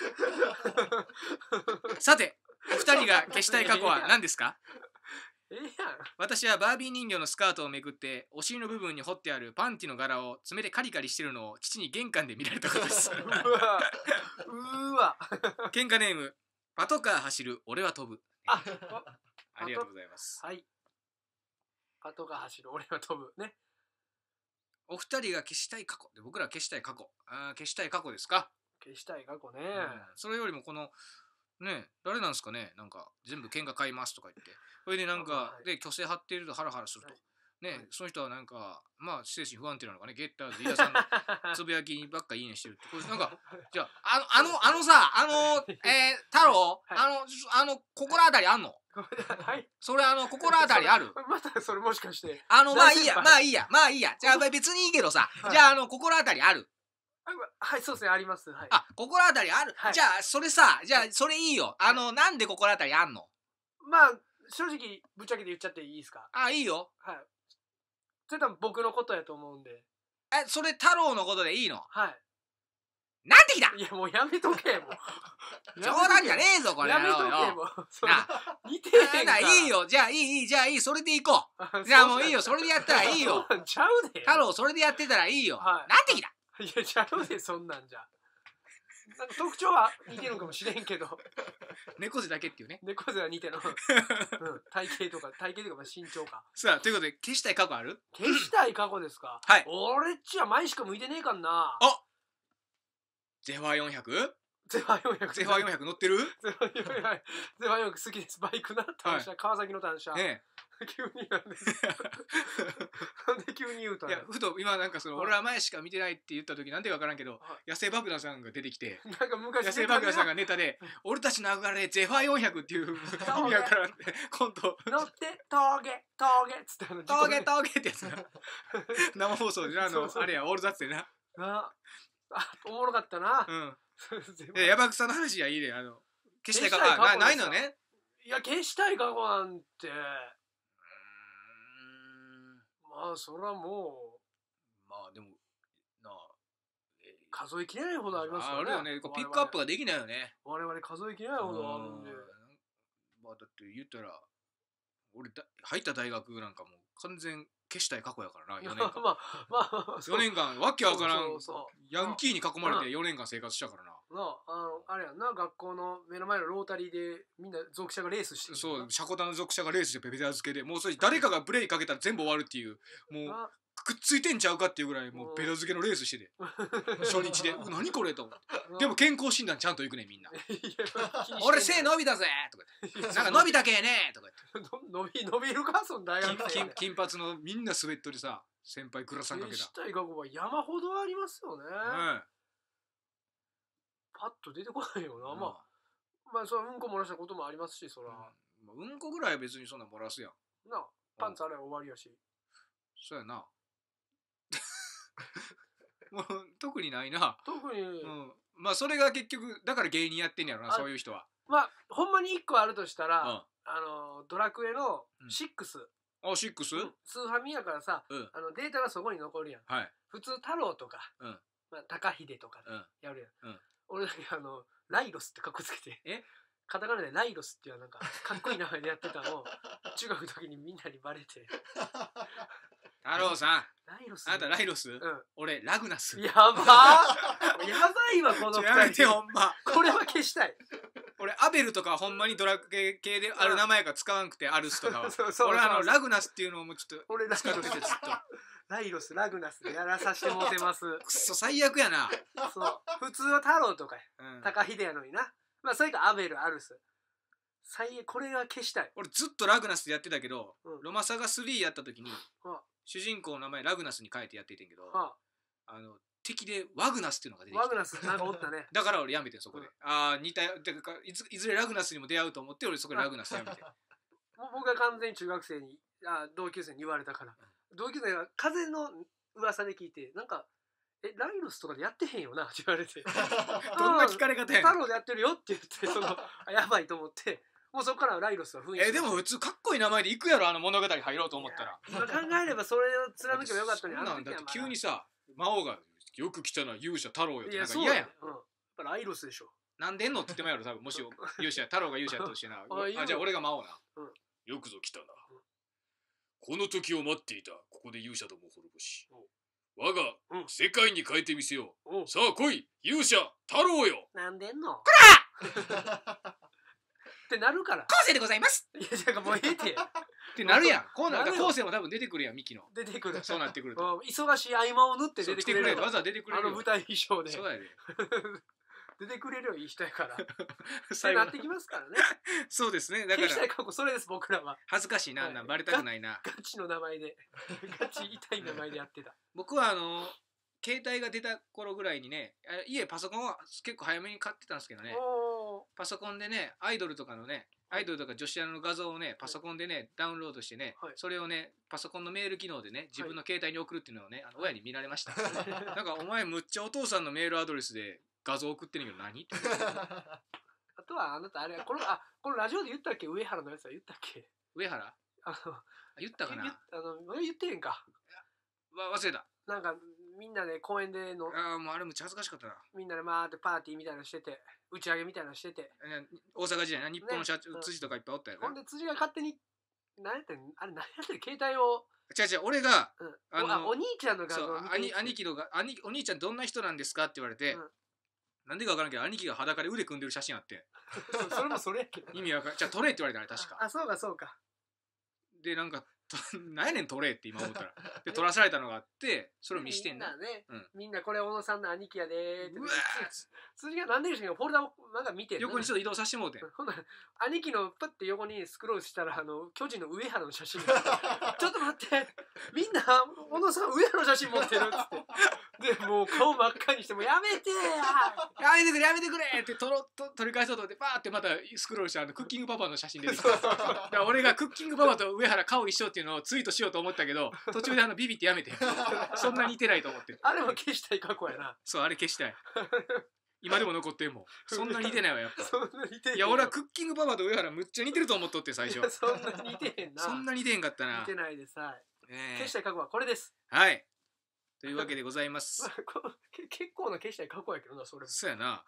さて、お二人が消したい過去は何ですか？私はバービー人形のスカートをめくってお尻の部分に彫ってあるパンティの柄を爪でカリカリしてるのを父に玄関で見られたことです。 うわ喧嘩ネームパトカー走る俺は飛ぶ。ありがとうございます。 はい、パトカー走る俺は飛ぶね。 お二人が消したい過去で、僕ら消したい過去、消したい過去ですか？ 消したい過去ね、 それよりもこのね、誰なんですかね、なんか全部喧嘩買いますとか言って、それでなんかで虚勢張っているとハラハラすると、ね、その人はなんかまあ精神不安定なのかね、ゲッターズ飯田さんのつぶやきばっかいいねしてるって、これなんかじゃああのさ太郎、心当たりあんの？ はい。 それ心当たりある？ またそれもしかしてまあいいやじゃあ別にいいけどさ、じゃあ心当たりある？ はい、そうですね、あります。はい。 心当たりある？じゃあそれさ、じゃあそれいいよ。なんで心当たりあんの？ まあ正直ぶっちゃけて言っちゃっていいですか？ いいよ。 はい。それ多分僕のことやと思うんで。 それ太郎のことでいいの？ はい。 なんてきた！ いやもうやめとけもう。 冗談じゃねえぞこれ。 やめとけもう。 な似てへんから。 いいよ。じゃあいい。それでいこう。じゃあもういいよ。それでやったらいいよ。 ちゃうで。 太郎それでやってたらいいよ。なんてきた！ いやちゃうで、そんなんじゃ。なんか特徴は似てるかもしれんけど。 猫背だけっていうね。 猫背は似てる。体型とか身長か。 さあということで消したい過去ある？ 消したい過去ですか？ はい。 俺っちは前しか向いてねえかんな。 ゼファー 400？ ゼファー400 乗ってる？ ゼファー400好きです。バイクな単車、川崎の単車。急になんで急に言うたんや。 いやふと今なんか俺は前しか見てないって言った時なんでか分からんけど、野生爆弾さんが出てきて、 なんか昔野生爆弾さんがネタで俺たちの憧れゼファー400っていう意味わからんってコント乗って峠っつって峠ってやつが生放送であれやオールザッツでなおもろかったな。 山草の話はいいね。消したい過去ないのね。 いや消したい過去なんてまあそれはもうまあでもな数えきれないほどありますよね。 あるよね。ピックアップができないよね。 我々数えきれないほどあるんで。 まあだって言ったら俺入った大学なんかもう完全消したい過去やからな。4年間4年間わけわからんヤンキーに囲まれて4年間生活したからな。 あれやんな、学校の目の前のロータリーでみんな属者がレースしてる。 そう、車庫の属者がレースしてペペタ漬けでもうそれ誰かがブレーキかけたら全部終わるっていうもうくっついてんちゃうかっていうぐらいもうペタ漬けのレースしてて初日で何これと思ってでも健康診断ちゃんと行くねみんな俺背伸びたぜとか言ってなんか伸びたけねとか言って伸びるかその大学生金髪のみんなスウェットでさ先輩クラさんかけたしたい過去は山ほどありますよね。パッと出てこないよな。まあそれはうんこ漏らしたこともありますし、そらうんこぐらいは別にそんな漏らすやんな。パンツあれは終わりやし。 そうやなもう特にないな。 特にまあそれが結局だから芸人やってんやろな、そういう人は。 まあほんまに1個あるとしたらドラクエの6 あ、6？ スーファミやからさ、データがそこに残るやん。普通太郎とか、高秀とかでやるやん。俺ライロスってかっこつけて、カタカナでライロスっていうなんかかっこいい名前でやってたのを中学の時にみんなにバレて。 太郎さん、 ライロス、 あなたライロス、俺ラグナス。 やばーやばいわこの 2人。ほんまこれは消したい。 俺アベルとかほんまにドラクエ系である名前が使わんくて、アルスとかは。 そう俺ラグナスっていうのをもうちょっと俺使っててずっと。 ライロス、ラグナスでやらさせてもうてます。 くそ最悪やな。 そう。普通は太郎とかや。高秀やのにな。まあそれかアベル、アルス。最悪、これは消したい。 俺ずっとラグナスでやってたけど、ロマサガ3やった時に、主人公の名前ラグナスに変えてやっていてんけど、敵でワグナスっていうのが出てきて、 ワグナスなんかおったね。 だから俺やめてんそこで。似たいずれラグナスにも出会うと思って俺そこでラグナスやめて。 僕が完全に中学生に同級生に言われたから、同級生が風の噂で聞いて、なんかライロスとかでやってへんよなって言われて、 どんな聞かれ方やねん。 太郎でやってるよって言って、やばいと思って、もうそこからライロスは雰囲気。 でも普通かっこいい名前で行くやろ、あの物語入ろうと思ったら。 今考えればそれを貫けばよかったのに。 だって急にさ、魔王がよく来たな勇者太郎よってなんか嫌やん。 ライロスでしょ。 なんでんのって言ってもやろ、多分もし勇者太郎が勇者やとしてな。じゃあ俺が魔王な。よくぞ来たな。この時を待っていた。ここで勇者どもを滅ぼし、我が世界に変えてみせよう。さあ来い勇者太郎よ。 なんでんのこらってなるから。 後世でございます。 いやじゃあもうええてってなるやん。こうなんか後世も多分出てくるやん、ミキの。 出てくる。 そうなってくると。 忙しい合間を縫って出てくれる。 わざわざ出てくれる。 舞台衣装で。 そうやで。 出てくれるよいい人やから。そうなってきますからね。 そうですね。だから。 消したい過去それです僕らは。 恥ずかしいな、バレたくないな。 ガチの名前で、ガチ痛い名前でやってた。 僕は携帯が出た頃ぐらいにね、パソコンは結構早めに買ってたんですけどね。パソコンでね、アイドルとか女子アナの画像をね、パソコンでね、ダウンロードしてね、それをね、パソコンのメール機能でね、自分の携帯に送るっていうのをね、親に見られました。なんかお前むっちゃお父さんのメールアドレスで画像送ってんねんけど何って。 あとはあなたあれこのラジオで言ったっけ、上原のやつは言ったっけ。 上原言ったかな。 言ってへんか。 忘れた。 なんかみんなで公園でもうあれむっちゃ恥ずかしかったな。 みんなで回ってパーティーみたいなのしてて、打ち上げみたいなのしてて、 大阪時代な、日本の社長、辻とかいっぱいおったよな。 ほんで辻が勝手に何やってん携帯を。 違う俺がお兄ちゃんの画像を見て、 兄貴のがお兄ちゃんどんな人なんですかって言われて、なんでか分からんけど兄貴が裸で腕組んでる写真あって、 それもそれやけど意味わからん。じゃあ撮れって言われたら確か。 そうかでなんか何やねん撮れって今思ったらで撮らされたのがあって、それを見してんな。 みんなこれ小野さんの兄貴やでーって。 うわ辻がなんでフォルダをなんか見て横にちょっと移動させてもうて、 ほんなら兄貴のパッて横にスクロールしたら巨人の上原の写真ちょっと待ってみんな小野さん上原の写真持ってるっつってでもう顔真っ赤にしてもやめてやめてくれって取り返そうと思ってパーってまたスクロールしたクッキングパパの写真出てきた。だから俺がクッキングパパと上原顔一緒っていうのをツイートしようと思ったけど、途中でビビってやめてそんな似てないと思って。 あれも消したい過去やな。 そう、あれ消したい。今でも残ってんもん。そんな似てないわやっぱ。 そんな似てへん。 いや俺はクッキングパパと上原むっちゃ似てると思っとって最初。 そんな似てへんな。 そんな似てへんかったな。 似てないでさ、消したい過去はこれです。 はい。というわけでございます。 結構な消したい過去やけどな、それも。 そうやな。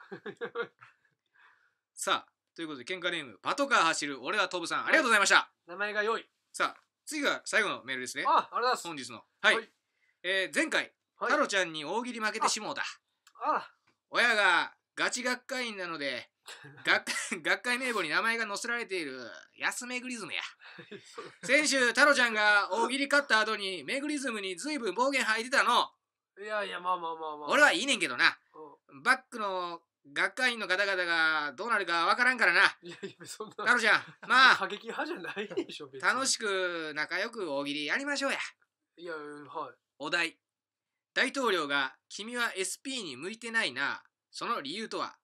さあ、ということで喧嘩ネームパトカー走る俺は飛ぶさん、ありがとうございました。 名前が良い。 さあ、次が最後のメールですね。 ありがとうございます。 本日の。はい。前回太郎ちゃんに大喜利負けてしもうた。親がガチ学会員なので学会名簿に名前が載せられている安メグリズムや。先週太郎ちゃんが大喜利勝った後にメグリズムに随分暴言吐いてたの。 いやまあ俺はいいねんけどな。バックの学会員の方々がどうなるかわからんからな。 そんな太郎ちゃん、まあ過激派じゃないでしょ別に。 楽しく仲良く大喜利やりましょうや。 いやはい。 お題、大統領が君は SP に向いてないな、その理由とは。